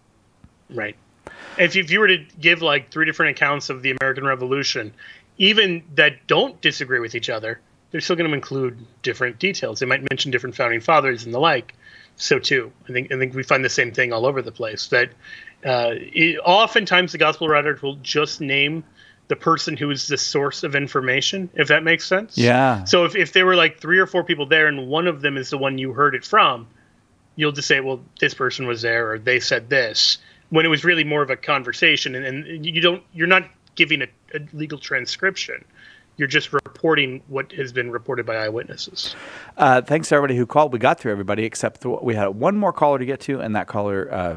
Right. If you, if you were to give like three different accounts of the American Revolution, even that don't disagree with each other, they're still going to include different details. They might mention different founding fathers and the like. So too, I think I think we find the same thing all over the place. That uh, it, oftentimes the gospel writers will just name the person who is the source of information, if that makes sense. Yeah. So if if there were like three or four people there and one of them is the one you heard it from, you'll just say, well, this person was there or they said this, when it was really more of a conversation, and, and you don't you're not giving a, a legal transcription. You're just reporting what has been reported by eyewitnesses. Uh, thanks to everybody who called. We got through everybody except we had one more caller to get to, and that caller uh,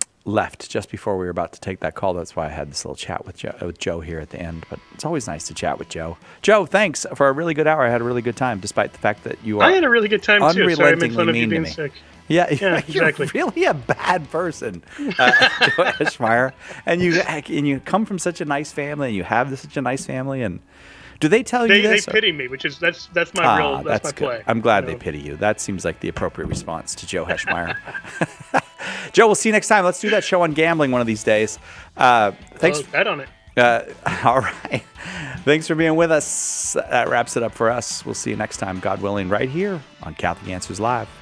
left just before we were about to take that call. That's why I had this little chat with Joe, with Joe here at the end. But it's always nice to chat with Joe. Joe, thanks for a really good hour. I had a really good time, despite the fact that you are I had a really good time too. Sorry I made fun of you being me. sick. Yeah, yeah, you're exactly. really a bad person, uh, Joe Eschmeyer. And you and you come from such a nice family, and you have this, such a nice family, and. Do they tell they, you this? They pity me, which is that's that's my ah, real that's, that's my good. play. I'm glad you know? they pity you. That seems like the appropriate response to Joe Eschmeyer. Joe, we'll see you next time. Let's do that show on gambling one of these days. Uh, thanks. Oh, bet on it. Uh, all right. Thanks for being with us. That wraps it up for us. We'll see you next time, God willing, right here on Catholic Answers Live.